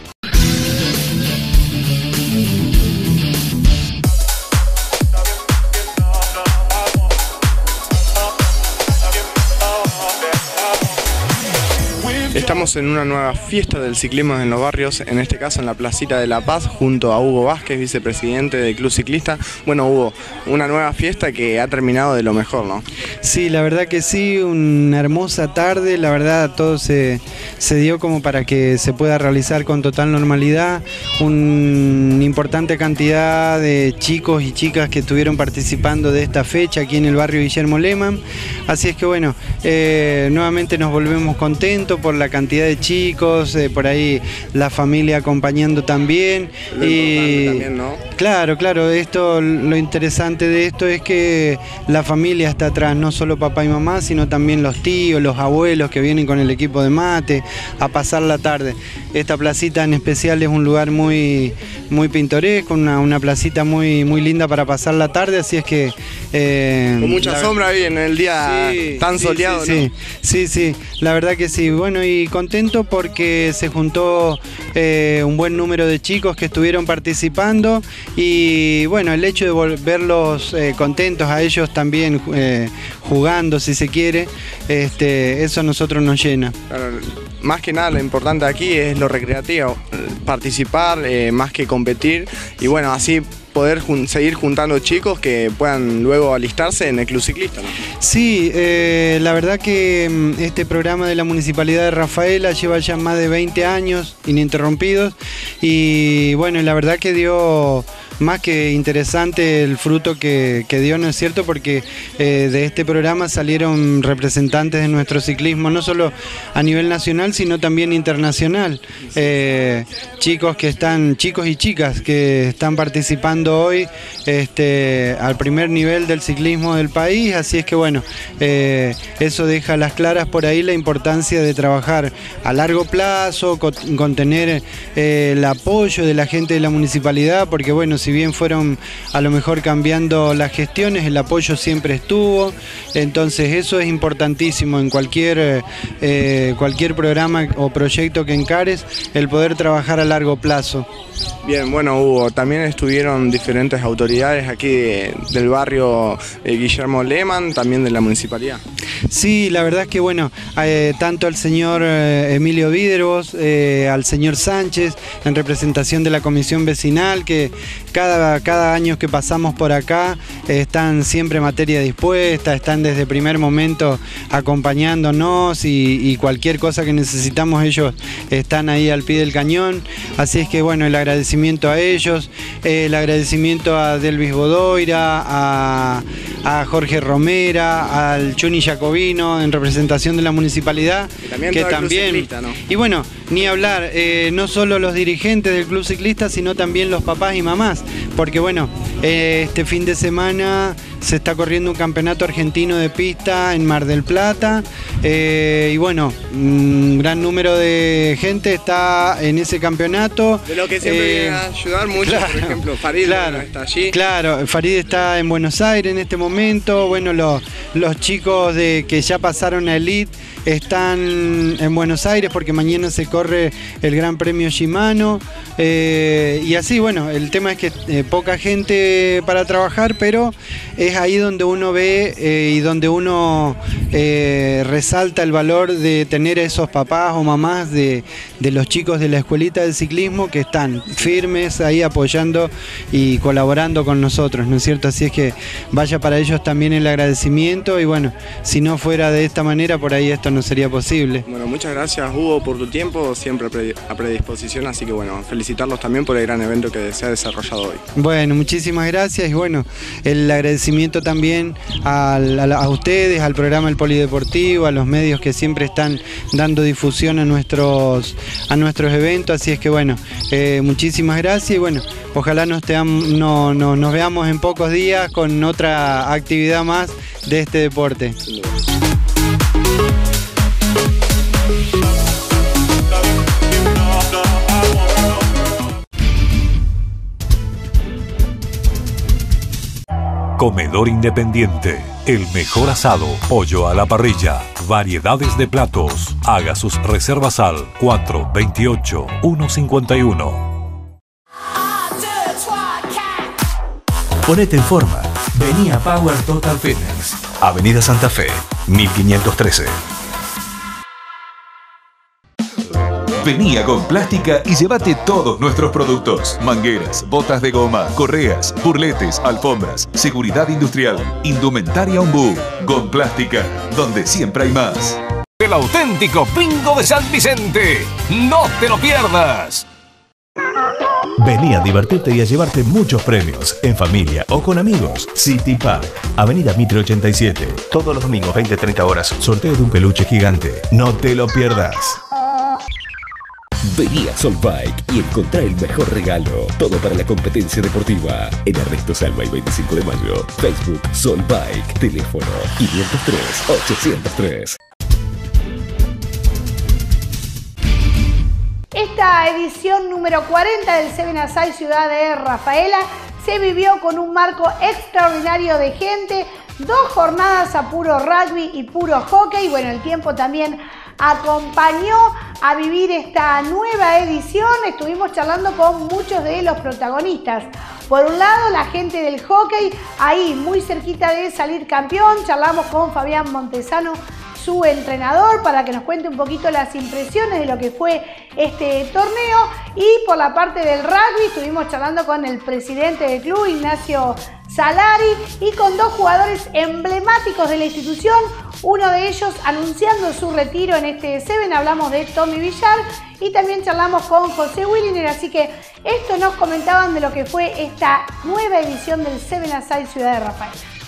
Estamos en una nueva fiesta del ciclismo en los barrios, en este caso en la Placita de La Paz, junto a Hugo Vázquez, vicepresidente del Club Ciclista. Bueno, Hugo, una nueva fiesta que ha terminado de lo mejor, ¿no? Sí, la verdad que sí, una hermosa tarde, la verdad todo se dio como para que se pueda realizar con total normalidad, una importante cantidad de chicos y chicas que estuvieron participando de esta fecha aquí en el barrio Guillermo Lehmann, así es que bueno, nuevamente nos volvemos contentos por la cantidad de chicos, por ahí la familia acompañando también. Y también, ¿no? Claro, esto, lo interesante de esto es que la familia está atrás, no solo papá y mamá, sino también los tíos, los abuelos que vienen con el equipo de mate a pasar la tarde. Esta placita en especial es un lugar muy pintoresco, una placita muy linda para pasar la tarde, así es que... con mucha sombra ahí en el día tan soleado, ¿no? Sí, la verdad que sí. Bueno, y contento porque se juntó un buen número de chicos que estuvieron participando y bueno, el hecho de verlos contentos a ellos también jugando, si se quiere, eso a nosotros nos llena. Claro, más que nada lo importante aquí es lo recreativo, participar más que competir y bueno, así poder seguir juntando chicos que puedan luego alistarse en el Club Ciclista, ¿no? Sí, la verdad que este programa de la Municipalidad de Rafaela lleva ya más de 20 años ininterrumpidos y bueno, la verdad que dio más que interesante el fruto que dio, ¿no es cierto? Porque de este programa salieron representantes de nuestro ciclismo, no solo a nivel nacional, sino también internacional. Chicos y chicas que están participando hoy al primer nivel del ciclismo del país, así es que bueno, eso deja a las claras por ahí la importancia de trabajar a largo plazo, con tener el apoyo de la gente de la municipalidad, porque bueno, si bien fueron a lo mejor cambiando las gestiones, el apoyo siempre estuvo, entonces eso es importantísimo en cualquier programa o proyecto que encares, el poder trabajar a largo plazo. Bien, bueno Hugo, también estuvieron diferentes autoridades aquí del barrio Guillermo Lehmann, también de la municipalidad. Sí, la verdad es que bueno, tanto al señor Emilio Víderos, al señor Sánchez, en representación de la comisión vecinal, que cada año que pasamos por acá están siempre materia dispuesta, están desde el primer momento acompañándonos y cualquier cosa que necesitamos ellos están ahí al pie del cañón, así es que bueno, el agradecimiento a ellos, el agradecimiento a Delvis Bodoira, a Jorge Romera, al Chuni Jacobino en representación de la municipalidad, que también ciclista, ¿no? Y bueno, ni hablar, no solo los dirigentes del Club Ciclista, sino también los papás y mamás, porque bueno, este fin de semana se está corriendo un campeonato argentino de pista en Mar del Plata y bueno, un gran número de gente está en ese campeonato. De lo que siempre viene a ayudar mucho, claro, por ejemplo, Farid está allí. Claro, Farid está en Buenos Aires en este momento, bueno, los chicos que ya pasaron a Elite están en Buenos Aires porque mañana se corre el Gran Premio Shimano y así, bueno, el tema es que poca gente para trabajar, pero es ahí donde uno ve y donde uno resalta el valor de tener a esos papás o mamás de los chicos de la escuelita del ciclismo que están firmes ahí apoyando y colaborando con nosotros, ¿no es cierto? Así es que vaya para ellos ellos también el agradecimiento y bueno, si no fuera de esta manera por ahí esto no sería posible. Bueno, muchas gracias Hugo por tu tiempo, siempre a predisposición, así que bueno, felicitarlos también por el gran evento que se ha desarrollado hoy. Bueno, muchísimas gracias y bueno, el agradecimiento también a ustedes, al programa El Polideportivo, a los medios que siempre están dando difusión a nuestros eventos, así es que bueno, muchísimas gracias y bueno, ojalá nos veamos en pocos días con otra actividad más de este deporte. Comedor Independiente, el mejor asado, pollo a la parrilla, variedades de platos. Haga sus reservas al 428-151. Ponete en forma. Vení a Power Total Fitness. Avenida Santa Fe, 1513. Vení a Gonplástica y llévate todos nuestros productos. Mangueras, botas de goma, correas, burletes, alfombras, seguridad industrial, indumentaria Ombú. Gonplástica, donde siempre hay más. El auténtico bingo de San Vicente. ¡No te lo pierdas! Vení a divertirte y a llevarte muchos premios, en familia o con amigos. City Park, Avenida Mitre 87. Todos los domingos, 20-30 horas, sorteo de un peluche gigante. No te lo pierdas. Vení a Solbike y encontrá el mejor regalo. Todo para la competencia deportiva. En Ernesto Salva y 25 de mayo. Facebook Solbike. Teléfono 503-803. Esta edición número 40 del Seven Aside Ciudad de Rafaela se vivió con un marco extraordinario de gente, 2 jornadas a puro rugby y puro hockey. Bueno, el tiempo también acompañó a vivir esta nueva edición. Estuvimos charlando con muchos de los protagonistas. Por un lado, la gente del hockey, ahí muy cerquita de salir campeón. Charlamos con Fabián Montesano, su entrenador, para que nos cuente un poquito las impresiones de lo que fue este torneo. Y por la parte del rugby estuvimos charlando con el presidente del club, Ignacio Salari, y con 2 jugadores emblemáticos de la institución, uno de ellos anunciando su retiro en este Seven. Hablamos de Tommy Villar y también charlamos con José Williner, así que esto nos comentaban de lo que fue esta nueva edición del Seven Aside Ciudad de Rafaela.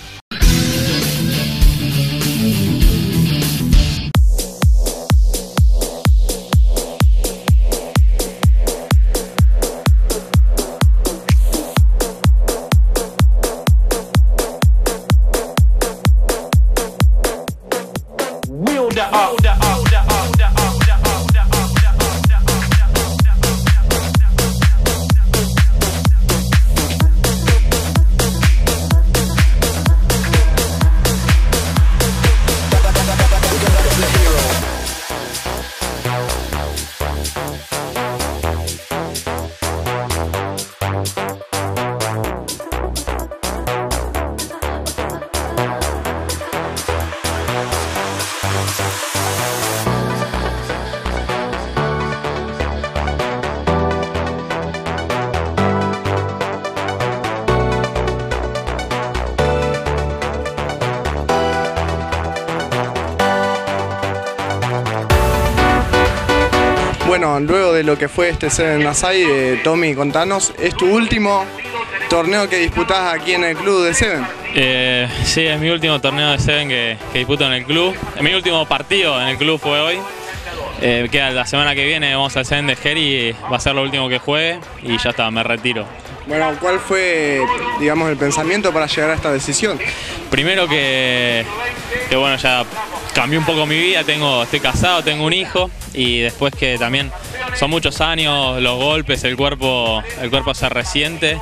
Bueno, luego de lo que fue este Seven Aside, Tommy, contanos, ¿es tu último torneo que disputás aquí en el club de Seven? Sí, es mi último torneo de Seven que disputo en el club. Mi último partido en el club fue hoy. Queda la semana que viene, vamos al Seven de Geri, va a ser lo último que juegue y ya está, me retiro. Bueno, ¿cuál fue, digamos, el pensamiento para llegar a esta decisión? Primero que bueno, ya cambió un poco mi vida, estoy casado, tengo un hijo, y después que también son muchos años, los golpes, el cuerpo se resiente,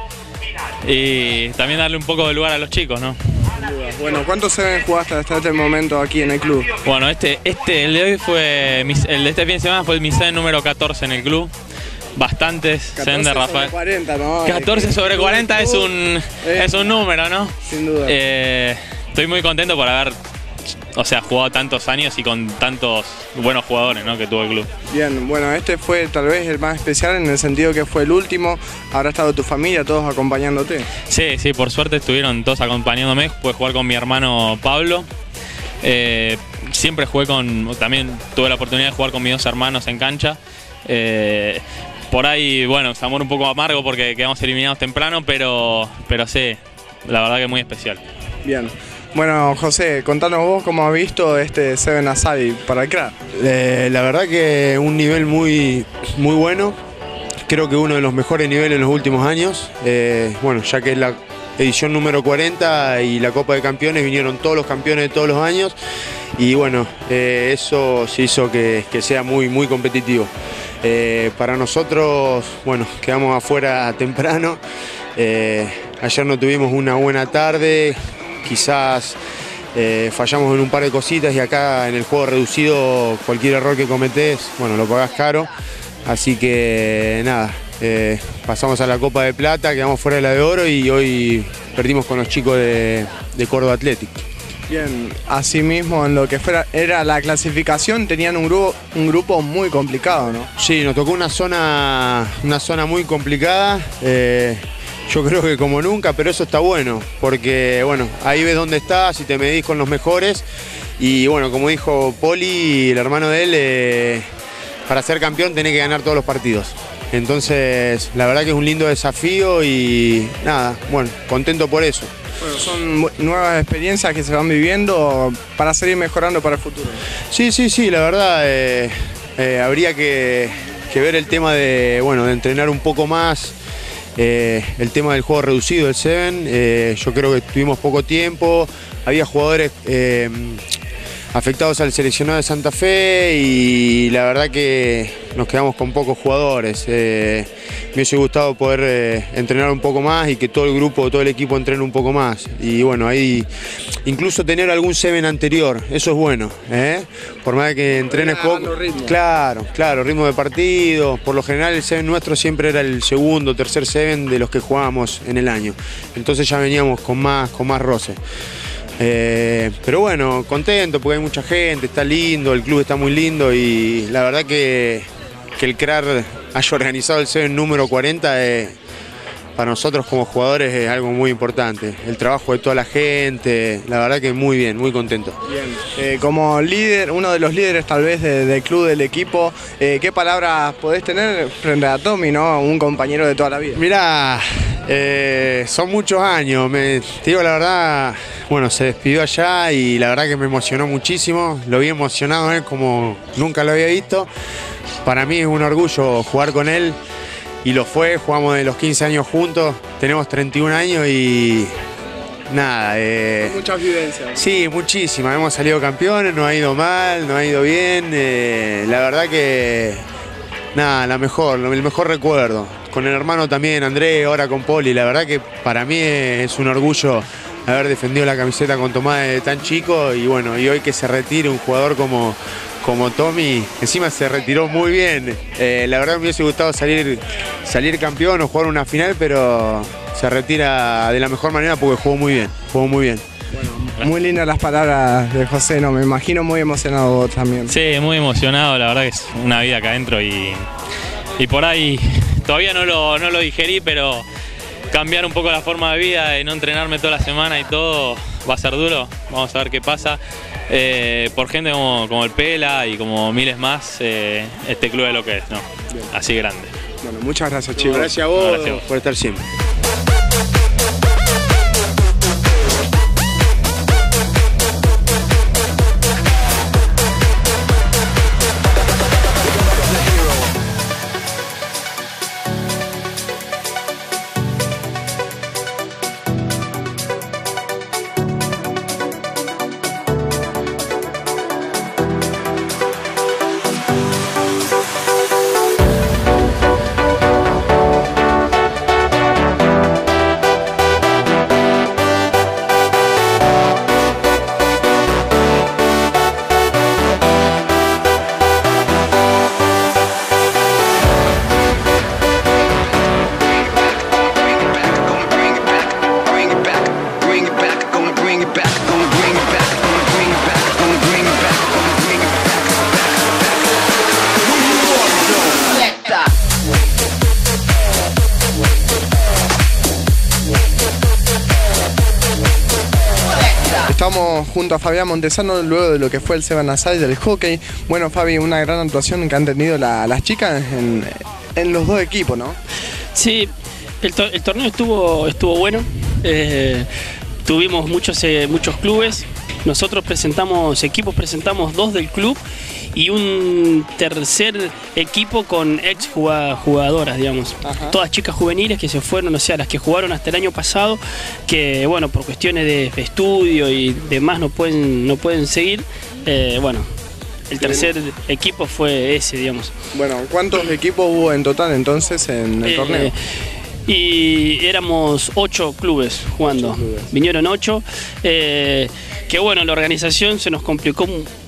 y también darle un poco de lugar a los chicos, ¿no? Bueno, ¿cuántos Seven jugaste hasta este momento aquí en el club? Bueno, el de hoy fue, el de este fin de semana fue mi Seven número 14 en el club. Bastantes Seven de Rafael. 40, ¿no? 14 sobre 40 es un número, ¿no? Sin duda. Estoy muy contento por haber o sea, jugado tantos años y con tantos buenos jugadores, ¿no?, que tuvo el club. Bien, bueno, este fue tal vez el más especial en el sentido que fue el último. ¿Habrá estado tu familia, todos acompañándote? Sí, sí, por suerte estuvieron todos acompañándome. Pude jugar con mi hermano Pablo. Siempre jugué también tuve la oportunidad de jugar con mis dos hermanos en cancha. Por ahí, bueno, sabor un poco amargo porque quedamos eliminados temprano, pero sí, la verdad que muy especial. Bien. Bueno, José, contanos vos cómo has visto este Seven Asadi para el CRAR. La verdad que un nivel muy bueno, creo que uno de los mejores niveles en los últimos años. Bueno, ya que es la edición número 40 y la Copa de Campeones, vinieron todos los campeones de todos los años y bueno, eso se hizo que sea muy competitivo. Para nosotros, bueno, quedamos afuera temprano. Ayer no tuvimos una buena tarde, quizás fallamos en un par de cositas y acá en el juego reducido cualquier error que cometés, bueno, lo pagás caro. Así que nada, pasamos a la Copa de Plata, quedamos fuera de la de Oro y hoy perdimos con los chicos de Córdoba Athletic. Bien, asimismo en lo que era la clasificación tenían un grupo muy complicado, ¿no? Sí, nos tocó una zona muy complicada. Yo creo que como nunca, pero eso está bueno, porque bueno, ahí ves dónde estás y te medís con los mejores. Y bueno, como dijo Poli, el hermano de él, para ser campeón tenés que ganar todos los partidos. Entonces, la verdad que es un lindo desafío y nada, bueno, contento por eso. Bueno, son nuevas experiencias que se van viviendo para seguir mejorando para el futuro. Sí, la verdad, habría que ver el tema de entrenar un poco más. El tema del juego reducido del Seven, yo creo que tuvimos poco tiempo, había jugadores afectados al seleccionado de Santa Fe y la verdad que nos quedamos con pocos jugadores. Me hubiese gustado poder entrenar un poco más y que todo el grupo, todo el equipo entrene un poco más. Y bueno, ahí incluso tener algún Seven anterior, eso es bueno. Por más de que entrenes poco. Claro, ritmo de partido. Por lo general el Seven nuestro siempre era el segundo, tercer Seven de los que jugábamos en el año. Entonces ya veníamos con más roce. Pero bueno, contento porque hay mucha gente, está lindo, el club está muy lindo y la verdad que el CRAR haya organizado el Seven número 40 para nosotros como jugadores es algo muy importante. El trabajo de toda la gente, la verdad que muy bien, muy contento. Bien. Como líder, uno de los líderes tal vez del club, del equipo, ¿qué palabras podés tener frente a Tommy, ¿no? Un compañero de toda la vida? Mirá, son muchos años, te digo la verdad, bueno, se despidió allá y la verdad que me emocionó muchísimo, lo vi emocionado como nunca lo había visto. Para mí es un orgullo jugar con él y lo fue, jugamos de los 15 años juntos, tenemos 31 años y nada. Muchas vivencias. Sí, muchísimas, hemos salido campeones, nos ha ido mal, nos ha ido bien, la verdad que nada, el mejor recuerdo. Con el hermano también, Andrés, ahora con Poli, la verdad que para mí es un orgullo haber defendido la camiseta con Tomás de tan chico y bueno, y hoy que se retire un jugador como Tommy, encima se retiró muy bien. La verdad me hubiese gustado salir campeón o jugar una final, pero se retira de la mejor manera porque jugó muy bien. Bueno, muy lindas las palabras de José, no, me imagino muy emocionado vos también. Sí, muy emocionado, la verdad que es una vida acá adentro y por ahí todavía no lo digerí, pero cambiar un poco la forma de vida, de no entrenarme toda la semana y todo, va a ser duro, vamos a ver qué pasa. Por gente como el Pela y como miles más, este club es lo que es, ¿no? Así grande. Bueno, muchas gracias, chicos. Gracias a vos por estar siempre. Estamos junto a Fabián Montesano luego de lo que fue el Seven Aside del hockey. Bueno, Fabi, una gran actuación que han tenido las chicas en los dos equipos, ¿no? Sí, el torneo estuvo bueno. Tuvimos muchos clubes. Nosotros presentamos 2 del club y un tercer equipo con ex jugadoras, digamos. Ajá. Todas chicas juveniles que se fueron, o sea, las que jugaron hasta el año pasado, que bueno, por cuestiones de estudio y demás no pueden seguir. Bueno, el tercer equipo fue ese, digamos. Bueno, ¿cuántos equipos hubo en total entonces en el torneo? Y éramos 8 clubes jugando. Vinieron 8. Que bueno, la organización se nos complicó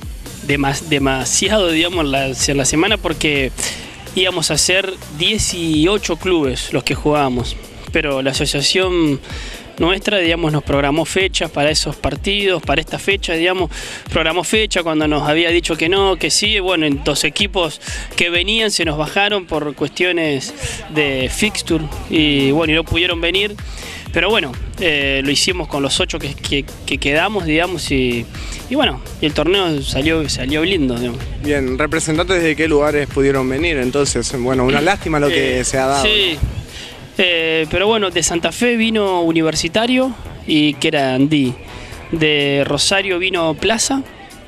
demasiado, digamos, en la semana, porque íbamos a ser 18 clubes los que jugábamos, pero la asociación nuestra, digamos, nos programó fechas para esos partidos, para esta fecha, digamos, programó fecha cuando nos había dicho que no, que sí. Bueno, en 2 equipos que venían se nos bajaron por cuestiones de fixture y bueno, y no pudieron venir. Pero bueno, lo hicimos con los 8 que quedamos, digamos, y bueno, y el torneo salió lindo, digamos. Bien, ¿representantes de qué lugares pudieron venir? Entonces, bueno, una lástima lo que se ha dado. Sí, pero bueno, de Santa Fe vino Universitario, y que era Andí. De Rosario vino Plaza,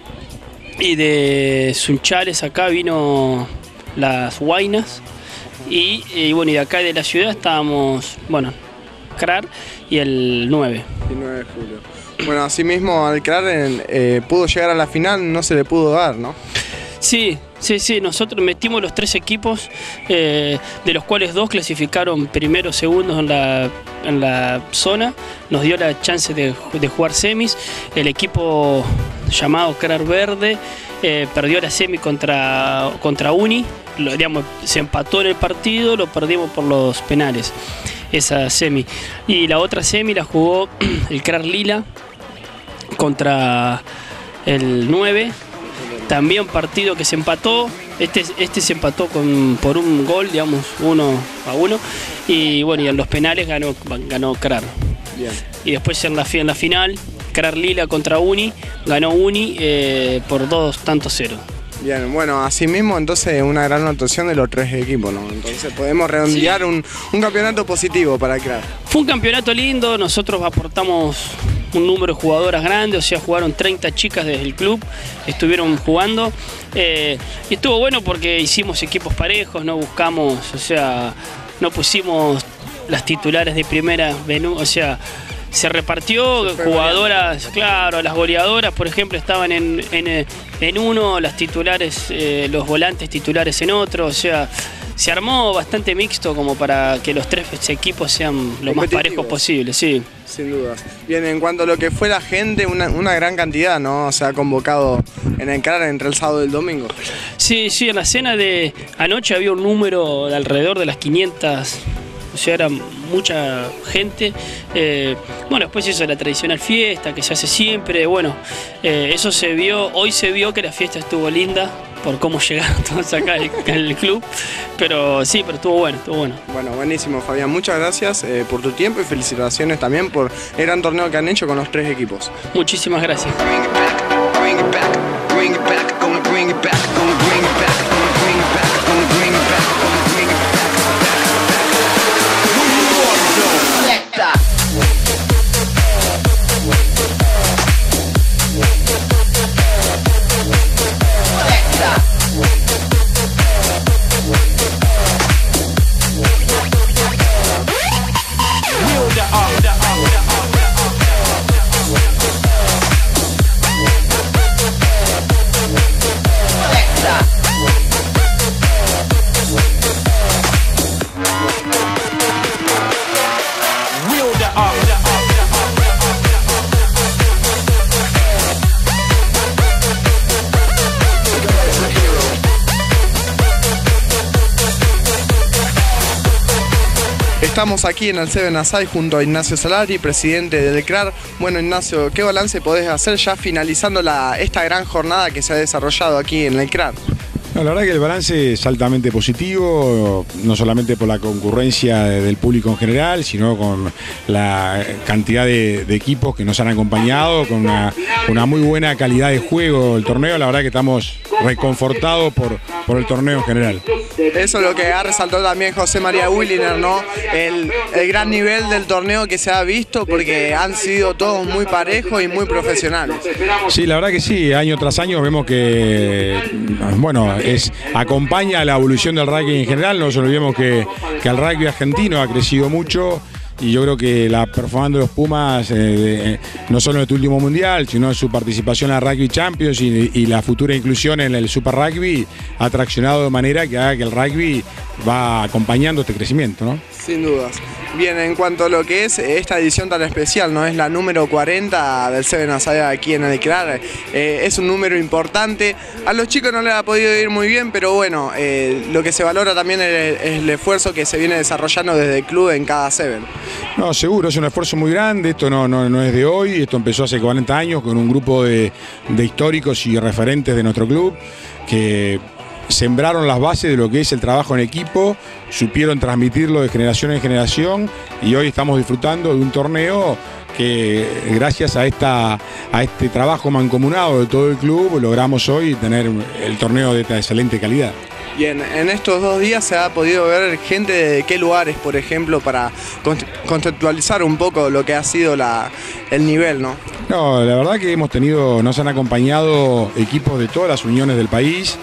y de Sunchales acá vino las Huaynas, y bueno, y de acá de la ciudad estábamos, bueno, CRAR y el 9. El 9 de julio. Bueno, asimismo al CRAR pudo llegar a la final, no se le pudo dar, ¿no? Sí, nosotros metimos los 3 equipos, de los cuales 2 clasificaron primeros, segundos en la zona, nos dio la chance de jugar semis. El equipo llamado CRAR Verde perdió la semi contra Uni, digamos, se empató en el partido, lo perdimos por los penales, esa semi. Y la otra semi la jugó el CRAR Lila contra el 9, también partido que se empató. Este se empató por un gol, digamos, 1-1, y bueno, y en los penales ganó CRAR. Bien. Y después en la final, CRAR Lila contra Uni, ganó Uni por 2-0. Bien, bueno, asimismo entonces una gran actuación de los 3 equipos, ¿no? Entonces podemos redondear un campeonato positivo para CRAR. Fue un campeonato lindo, nosotros aportamos un número de jugadoras grande, o sea, jugaron 30 chicas desde el club, estuvieron jugando, y estuvo bueno porque hicimos equipos parejos, no buscamos, o sea, no pusimos las titulares de primera, o sea, se repartió jugadoras, claro, las goleadoras, por ejemplo, estaban en uno, las titulares, los volantes titulares en otro, o sea, se armó bastante mixto como para que los 3 equipos sean lo más parejos posible, sí. Sin dudas. Bien, en cuanto a lo que fue la gente, una gran cantidad, ¿no? Se ha convocado en el CRAR entre el sábado y el domingo. Sí, en la cena de anoche había un número de alrededor de las 500, o sea, era mucha gente. Bueno, después eso, la tradicional fiesta que se hace siempre, bueno, eso se vio, hoy se vio que la fiesta estuvo linda por cómo llegaron todos acá al club, pero sí, pero estuvo bueno. Bueno, buenísimo, Fabián, muchas gracias por tu tiempo y felicitaciones también por el gran torneo que han hecho con los 3 equipos. Muchísimas gracias. Estamos aquí en el Seven Aside junto a Ignacio Salari, presidente del CRAR. Bueno, Ignacio, ¿qué balance podés hacer ya finalizando esta gran jornada que se ha desarrollado aquí en el CRAR? No, la verdad que el balance es altamente positivo, no solamente por la concurrencia del público en general, sino con la cantidad de equipos que nos han acompañado, con una muy buena calidad de juego del torneo. La verdad que estamos reconfortados por el torneo en general. Eso es lo que ha resaltado también José María Williner, ¿no? El gran nivel del torneo que se ha visto, porque han sido todos muy parejos y muy profesionales. Sí, la verdad que sí, año tras año vemos que, bueno, acompaña la evolución del rugby en general. No nos olvidemos que el rugby argentino ha crecido mucho. Y yo creo que la performance de los Pumas, no solo en este último mundial, sino en su participación en la Rugby Champions y la futura inclusión en el Super Rugby, ha traccionado de manera que haga que el rugby va acompañando este crecimiento, ¿no? Sin dudas. Bien, en cuanto a lo que es esta edición tan especial, ¿no? Es la número 40 del Seven Aside aquí en el CRAR. Es un número importante. A los chicos no les ha podido ir muy bien, pero bueno, lo que se valora también es el esfuerzo que se viene desarrollando desde el club en cada Seven. No, seguro, es un esfuerzo muy grande. Esto no es de hoy, esto empezó hace 40 años con un grupo de históricos y referentes de nuestro club que sembraron las bases de lo que es el trabajo en equipo, supieron transmitirlo de generación en generación y hoy estamos disfrutando de un torneo que gracias a este trabajo mancomunado de todo el club logramos hoy tener el torneo de esta excelente calidad. Bien, en estos 2 días se ha podido ver gente de qué lugares, por ejemplo, para conceptualizar un poco lo que ha sido el nivel, ¿no? No, la verdad que nos han acompañado equipos de todas las uniones del país.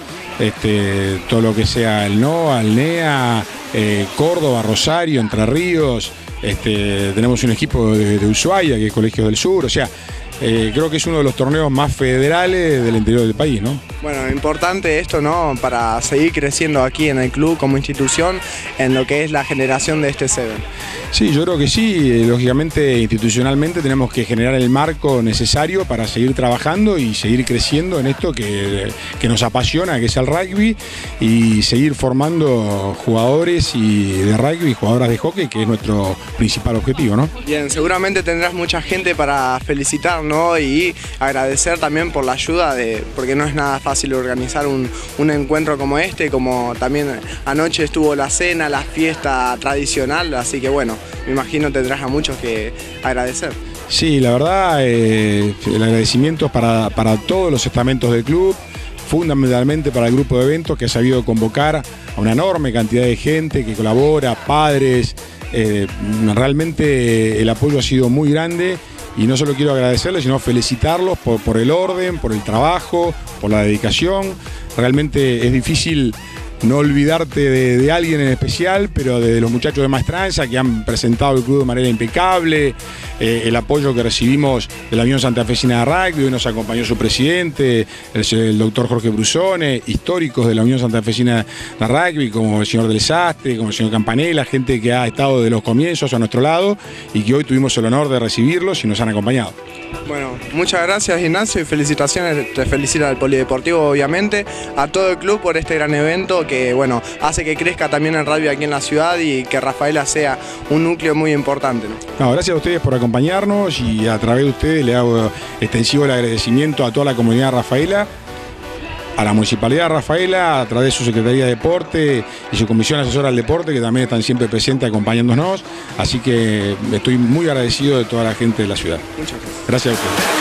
Todo lo que sea el NOA, el NEA, Córdoba, Rosario, Entre Ríos, tenemos un equipo de Ushuaia, que es Colegio del Sur, o sea, creo que es uno de los torneos más federales del interior del país, ¿no? Bueno, importante esto, ¿no? Para seguir creciendo aquí en el club como institución en lo que es la generación de este Seven. Sí, yo creo que sí, lógicamente institucionalmente tenemos que generar el marco necesario para seguir trabajando y seguir creciendo en esto que nos apasiona, que es el rugby, y seguir formando jugadores de rugby y jugadoras de hockey, que es nuestro principal objetivo, ¿no? Bien, seguramente tendrás mucha gente para felicitar, ¿no? Y agradecer también por la ayuda, porque no es nada fácil organizar un encuentro como este, como también anoche estuvo la cena, la fiesta tradicional, así que bueno, me imagino tendrás a muchos que agradecer. Sí, la verdad, el agradecimiento es para todos los estamentos del club, fundamentalmente para el grupo de eventos que ha sabido convocar a una enorme cantidad de gente que colabora, padres, realmente el apoyo ha sido muy grande. Y no solo quiero agradecerles, sino felicitarlos por el orden, por el trabajo, por la dedicación. Realmente es difícil no olvidarte de alguien en especial, pero de los muchachos de Maestranza que han presentado el club de manera impecable, el apoyo que recibimos de la Unión Santafesina de Rugby, hoy nos acompañó su presidente, el doctor Jorge Brusone, históricos de la Unión Santafesina de Rugby, como el señor Del Sastre, como el señor Campanella, gente que ha estado de los comienzos a nuestro lado y que hoy tuvimos el honor de recibirlos y nos han acompañado. Bueno, muchas gracias Ignacio y felicitaciones, te felicita al Polideportivo obviamente, a todo el club por este gran evento que bueno, hace que crezca también el rugby aquí en la ciudad y que Rafaela sea un núcleo muy importante, ¿no? Gracias a ustedes por acompañarnos y a través de ustedes le hago extensivo el agradecimiento a toda la comunidad de Rafaela, a la Municipalidad de Rafaela, a través de su Secretaría de Deporte y su Comisión Asesora al Deporte, que también están siempre presentes acompañándonos. Así que estoy muy agradecido de toda la gente de la ciudad. Muchas gracias. Gracias a ustedes.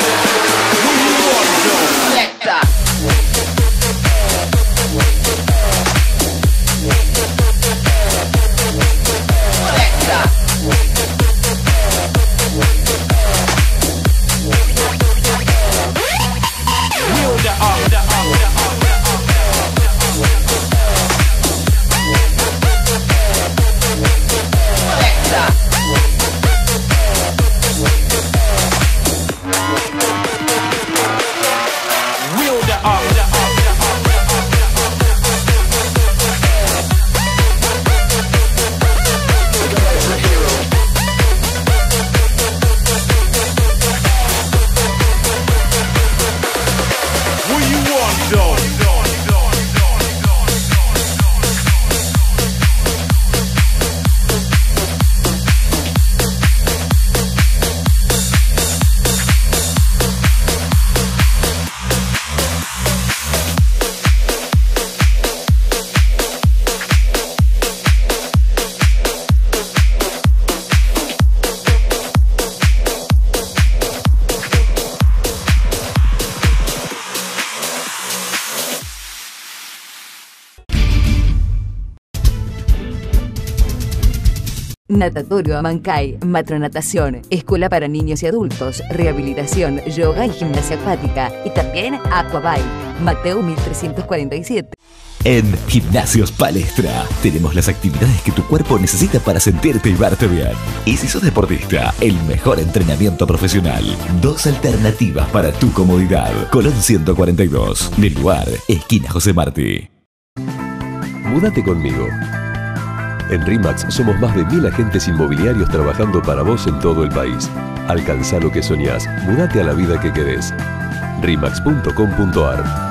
Natatorio Amancay, matronatación, escuela para niños y adultos, rehabilitación, yoga y gimnasia acuática. Y también Aquabike, Mateo 1347. En Gimnasios Palestra tenemos las actividades que tu cuerpo necesita para sentirte y verte bien. Y si sos deportista, el mejor entrenamiento profesional. 2 alternativas para tu comodidad. Colón 142, del lugar, esquina José Martí. Múdate conmigo. En RIMAX somos más de 1000 agentes inmobiliarios trabajando para vos en todo el país. Alcanzá lo que soñás. Múdate a la vida que querés. rimax.com.ar.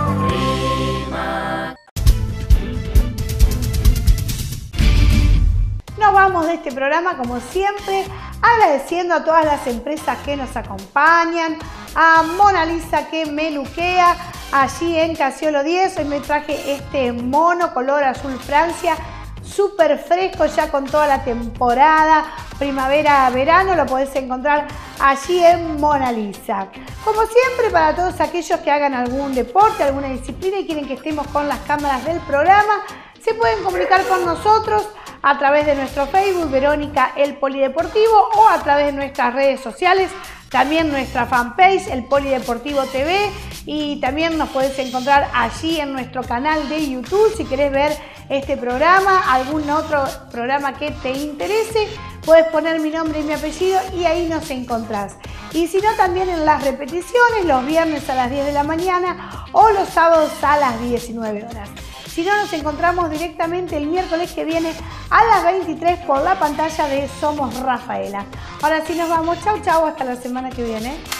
Nos vamos de este programa, como siempre, agradeciendo a todas las empresas que nos acompañan, a Mona Lisa que me luquea allí en Casiolo 10. Hoy me traje este mono color azul Francia, súper fresco ya con toda la temporada primavera-verano. Lo podés encontrar allí en Mona Lisa. Como siempre, para todos aquellos que hagan algún deporte, alguna disciplina y quieren que estemos con las cámaras del programa, se pueden comunicar con nosotros a través de nuestro Facebook, Verónica El Polideportivo, o a través de nuestras redes sociales, también nuestra fanpage, El Polideportivo TV, y también nos podés encontrar allí en nuestro canal de YouTube. Si querés ver este programa, algún otro programa que te interese, puedes poner mi nombre y mi apellido y ahí nos encontrás. Y si no, también en las repeticiones, los viernes a las 10 de la mañana o los sábados a las 19 horas. Si no, nos encontramos directamente el miércoles que viene a las 23 por la pantalla de Somos Rafaela. Ahora sí nos vamos. Chau, chau. Hasta la semana que viene.